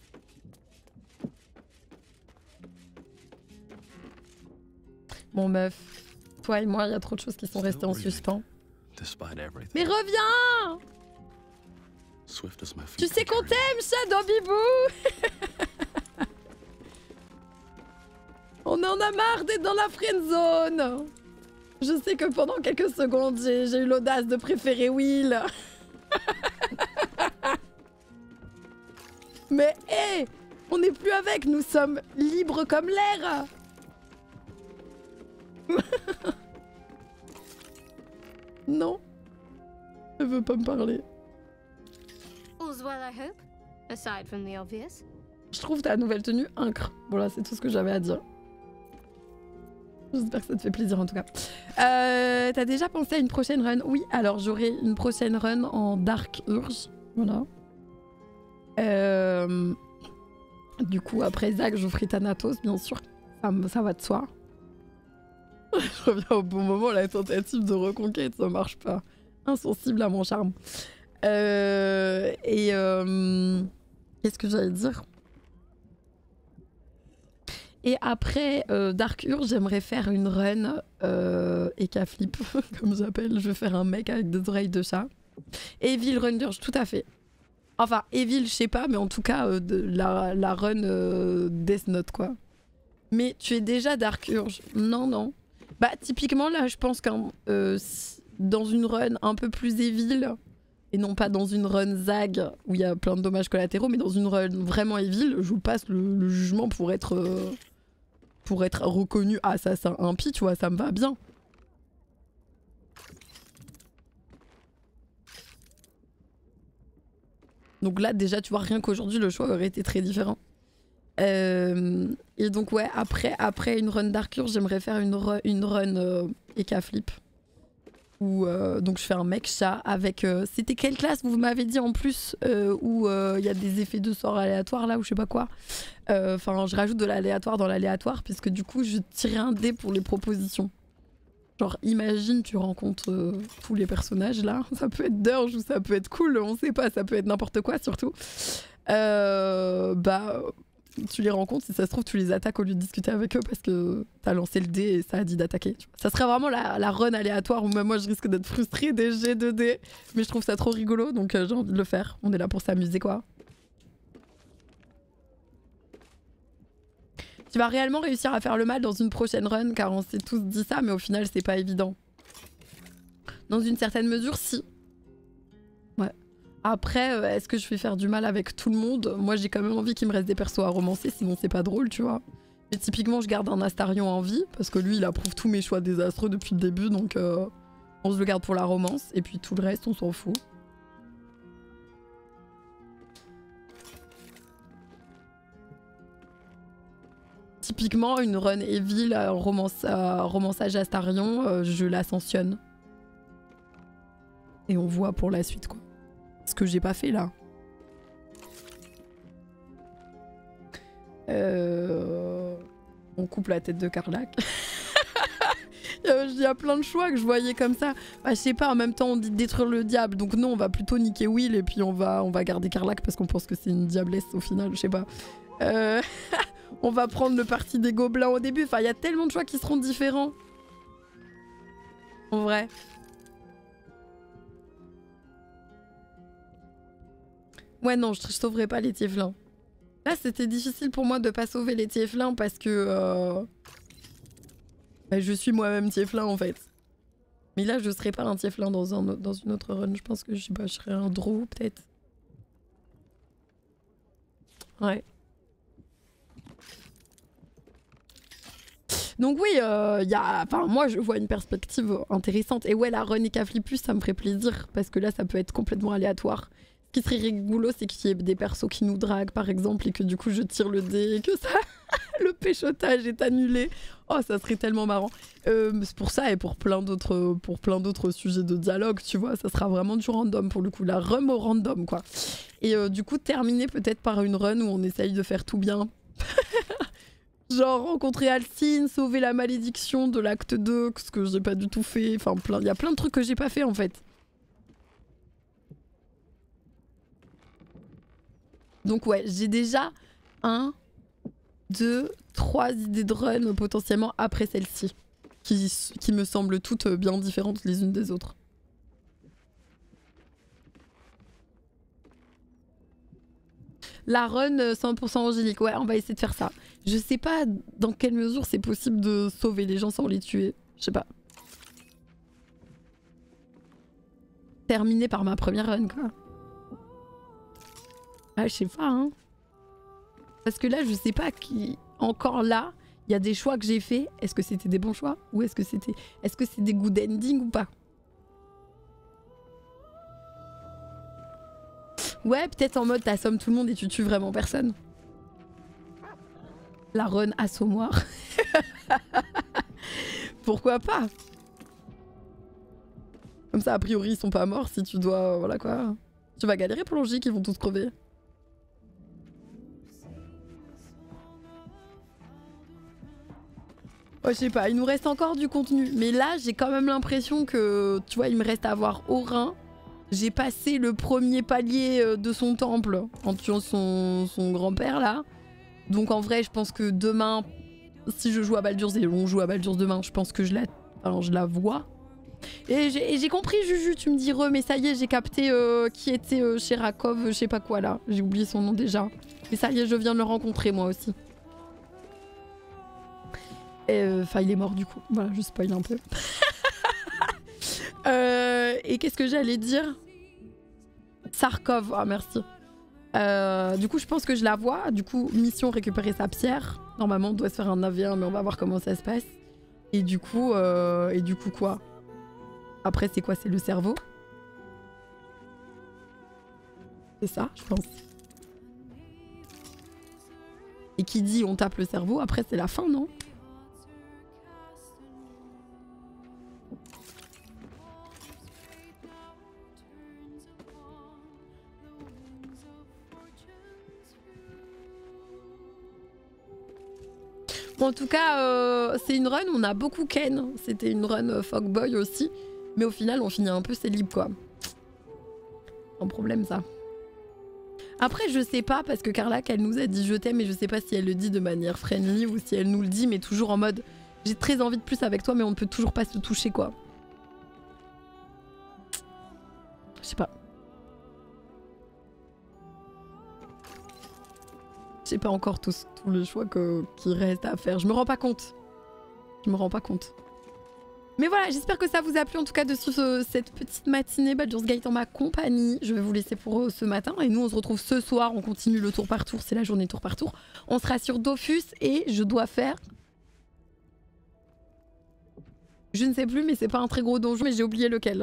Bon meuf, toi et moi, il y a trop de choses qui sont restées en suspens. Mais reviens! Tu sais qu'on t'aime, Shadow Bibou. On en a marre d'être dans la friendzone. Je sais que pendant quelques secondes, j'ai eu l'audace de préférer Will. Mais hé, hey, on n'est plus avec, nous sommes libres comme l'air. Non, elle veut pas me parler. All's well, I hope, aside from the obvious. Je trouve ta nouvelle tenue incre. Voilà, c'est tout ce que j'avais à dire. J'espère que ça te fait plaisir en tout cas. Euh, T'as déjà pensé à une prochaine run? Oui, alors j'aurai une prochaine run en Dark Urge. Voilà. Euh, du coup, après Zach, je ferai Thanatos, bien sûr. Ça, ça va de soi. Je reviens au bon moment, la tentative de reconquête, ça marche pas. Insensible à mon charme. Euh, et euh, qu'est-ce que j'allais dire? Et après euh, Dark Urge, j'aimerais faire une run euh, Eka Flip, comme j'appelle. Je vais faire un mec avec des oreilles de chat. Evil Run d'Urge, tout à fait. Enfin, Evil, je sais pas, mais en tout cas, euh, de, la, la run euh, Death Note, quoi. Mais tu es déjà Dark Urge. Non, non. Bah, typiquement, là, je pense qu'un euh, dans une run un peu plus Evil, et non pas dans une run Zag, où il y a plein de dommages collatéraux, mais dans une run vraiment Evil, je vous passe le, le jugement pour être... Euh, pour être reconnu assassin impie, tu vois, ça me va bien. Donc là, déjà, tu vois, rien qu'aujourd'hui, le choix aurait été très différent. Euh, et donc, ouais, après, après une run Dark Urge, j'aimerais faire une, re, une run euh, Eka Flip. Où, euh, donc, je fais un mec chat avec... Euh, C'était quelle classe, vous m'avez dit en plus, euh, où il euh, y a des effets de sort aléatoires, là, ou je sais pas quoi. Enfin, euh, je rajoute de l'aléatoire dans l'aléatoire, puisque du coup, je tirais un dé pour les propositions. Genre, imagine, tu rencontres euh, tous les personnages, là. Ça peut être Dirge ou ça peut être cool, on sait pas, ça peut être n'importe quoi, surtout. Euh, bah... Tu les rencontres, si ça se trouve, tu les attaques au lieu de discuter avec eux parce que t'as lancé le dé et ça a dit d'attaquer. Ça serait vraiment la, la run aléatoire où même moi je risque d'être frustrée des jets de dés. Mais je trouve ça trop rigolo donc euh, j'ai envie de le faire. On est là pour s'amuser quoi. Tu vas réellement réussir à faire le mal dans une prochaine run car on s'est tous dit ça mais au final c'est pas évident. Dans une certaine mesure, si. Ouais. Après, euh, est-ce que je vais faire du mal avec tout le monde? Moi, j'ai quand même envie qu'il me reste des persos à romancer, sinon c'est pas drôle, tu vois. Mais typiquement, je garde un Astarion en vie, parce que lui, il approuve tous mes choix désastreux depuis le début, donc euh, on se le garde pour la romance, et puis tout le reste, on s'en fout. Typiquement, une run Evil, euh, romance, euh, romançage Astarion, euh, je l'ascensionne. Et on voit pour la suite, quoi. Ce que j'ai pas fait là. Euh... On coupe la tête de Karlach. Il y a plein de choix que je voyais comme ça. Bah, je sais pas, en même temps on dit détruire le diable, donc non, on va plutôt niquer Will et puis on va, on va garder Karlach parce qu'on pense que c'est une diablesse au final, je sais pas. Euh... on va prendre le parti des gobelins au début, enfin il y a tellement de choix qui seront différents. En vrai. Ouais non, je, je sauverai pas les Tieflins. Là c'était difficile pour moi de pas sauver les Tieflins parce que... Euh... Bah, je suis moi-même Tieflin en fait. Mais là je serais pas un Tieflin dans, un, dans une autre run, je pense que je sais pas, je serais un Drow peut-être. Ouais. Donc oui, euh, y a... enfin, moi je vois une perspective intéressante. Et ouais, la run et Caflipus, ça me ferait plaisir parce que là ça peut être complètement aléatoire. Ce qui serait rigolo, c'est qu'il y ait des persos qui nous draguent par exemple et que du coup je tire le dé et que ça, le péchotage est annulé. Oh, ça serait tellement marrant. Euh, c'est pour ça et pour plein d'autres, pour plein d'autres sujets de dialogue, tu vois, ça sera vraiment du random pour le coup, la run au random quoi. Et euh, du coup terminer peut-être par une run où on essaye de faire tout bien. Genre rencontrer Alcine, sauver la malédiction de l'acte deux, ce que j'ai pas du tout fait. Enfin, plein, il y a plein de trucs que j'ai pas fait en fait. Donc ouais, j'ai déjà un, deux, trois idées de run potentiellement après celle-ci, qui, qui me semblent toutes bien différentes les unes des autres. La run cent pour cent angélique, ouais, on va essayer de faire ça. Je sais pas dans quelle mesure c'est possible de sauver les gens sans les tuer, je sais pas. Terminé par ma première run, quoi. Ah, je sais pas, hein. Parce que là, je sais pas qui... Encore là, il y a des choix que j'ai faits. Est-ce que c'était des bons choix? Ou est-ce que c'était... Est-ce que c'est des good ending ou pas? Ouais, peut-être en mode t'assommes tout le monde et tu tues vraiment personne. La run assommoir. Pourquoi pas? Comme ça, a priori, ils sont pas morts si tu dois... Voilà quoi. Tu vas galérer pour l'Angie qu'ils vont tous crever. Oh, je sais pas, il nous reste encore du contenu. Mais là, j'ai quand même l'impression que, tu vois, il me reste à voir Orin. J'ai passé le premier palier de son temple en tuant son, son grand-père, là. Donc en vrai, je pense que demain, si je joue à Baldur's et on joue à Baldur's demain, je pense que je la, alors, je la vois. Et j'ai compris, Juju, tu me dis re, mais ça y est, j'ai capté euh, qui était euh, chez Rakov, je sais pas quoi, là. J'ai oublié son nom déjà. Mais ça y est, je viens de le rencontrer, moi aussi. Enfin, euh, il est mort du coup. Voilà, je spoil un peu. euh, et qu'est-ce que j'allais dire? Sarkov, ah merci. Euh, du coup, je pense que je la vois. Du coup, mission récupérer sa pierre. Normalement, on doit se faire un A V un, mais on va voir comment ça se passe. Et du coup, euh, et du coup quoi? Après, c'est quoi? C'est le cerveau? C'est ça, je pense. Et qui dit on tape le cerveau, après c'est la fin, non? Bon, en tout cas, euh, c'est une run, on a beaucoup Ken. C'était une run euh, Fogboy aussi. Mais au final, on finit un peu célib, quoi. Un problème, ça. Après, je sais pas, parce que Karlach, elle nous a dit je t'aime, mais je sais pas si elle le dit de manière friendly ou si elle nous le dit, mais toujours en mode j'ai très envie de plus avec toi, mais on ne peut toujours pas se toucher, quoi. Je sais pas. J'ai pas encore tous, tous les choix que, qui restent à faire. Je me rends pas compte. Je me rends pas compte. Mais voilà, j'espère que ça vous a plu en tout cas de suivre cette petite matinée Baldur's Gate en ma compagnie. Je vais vous laisser pour ce matin et nous on se retrouve ce soir. On continue le tour par tour, c'est la journée tour par tour. On sera sur Dofus et je dois faire... Je ne sais plus, mais c'est pas un très gros donjon, mais j'ai oublié lequel.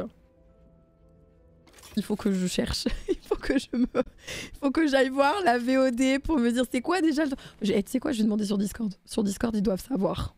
Il faut que je cherche. Il faut que je me... Il faut que j'aille voir la V O D pour me dire c'est quoi déjà. Tu sais quoi, je vais demander sur Discord. Sur Discord, ils doivent savoir.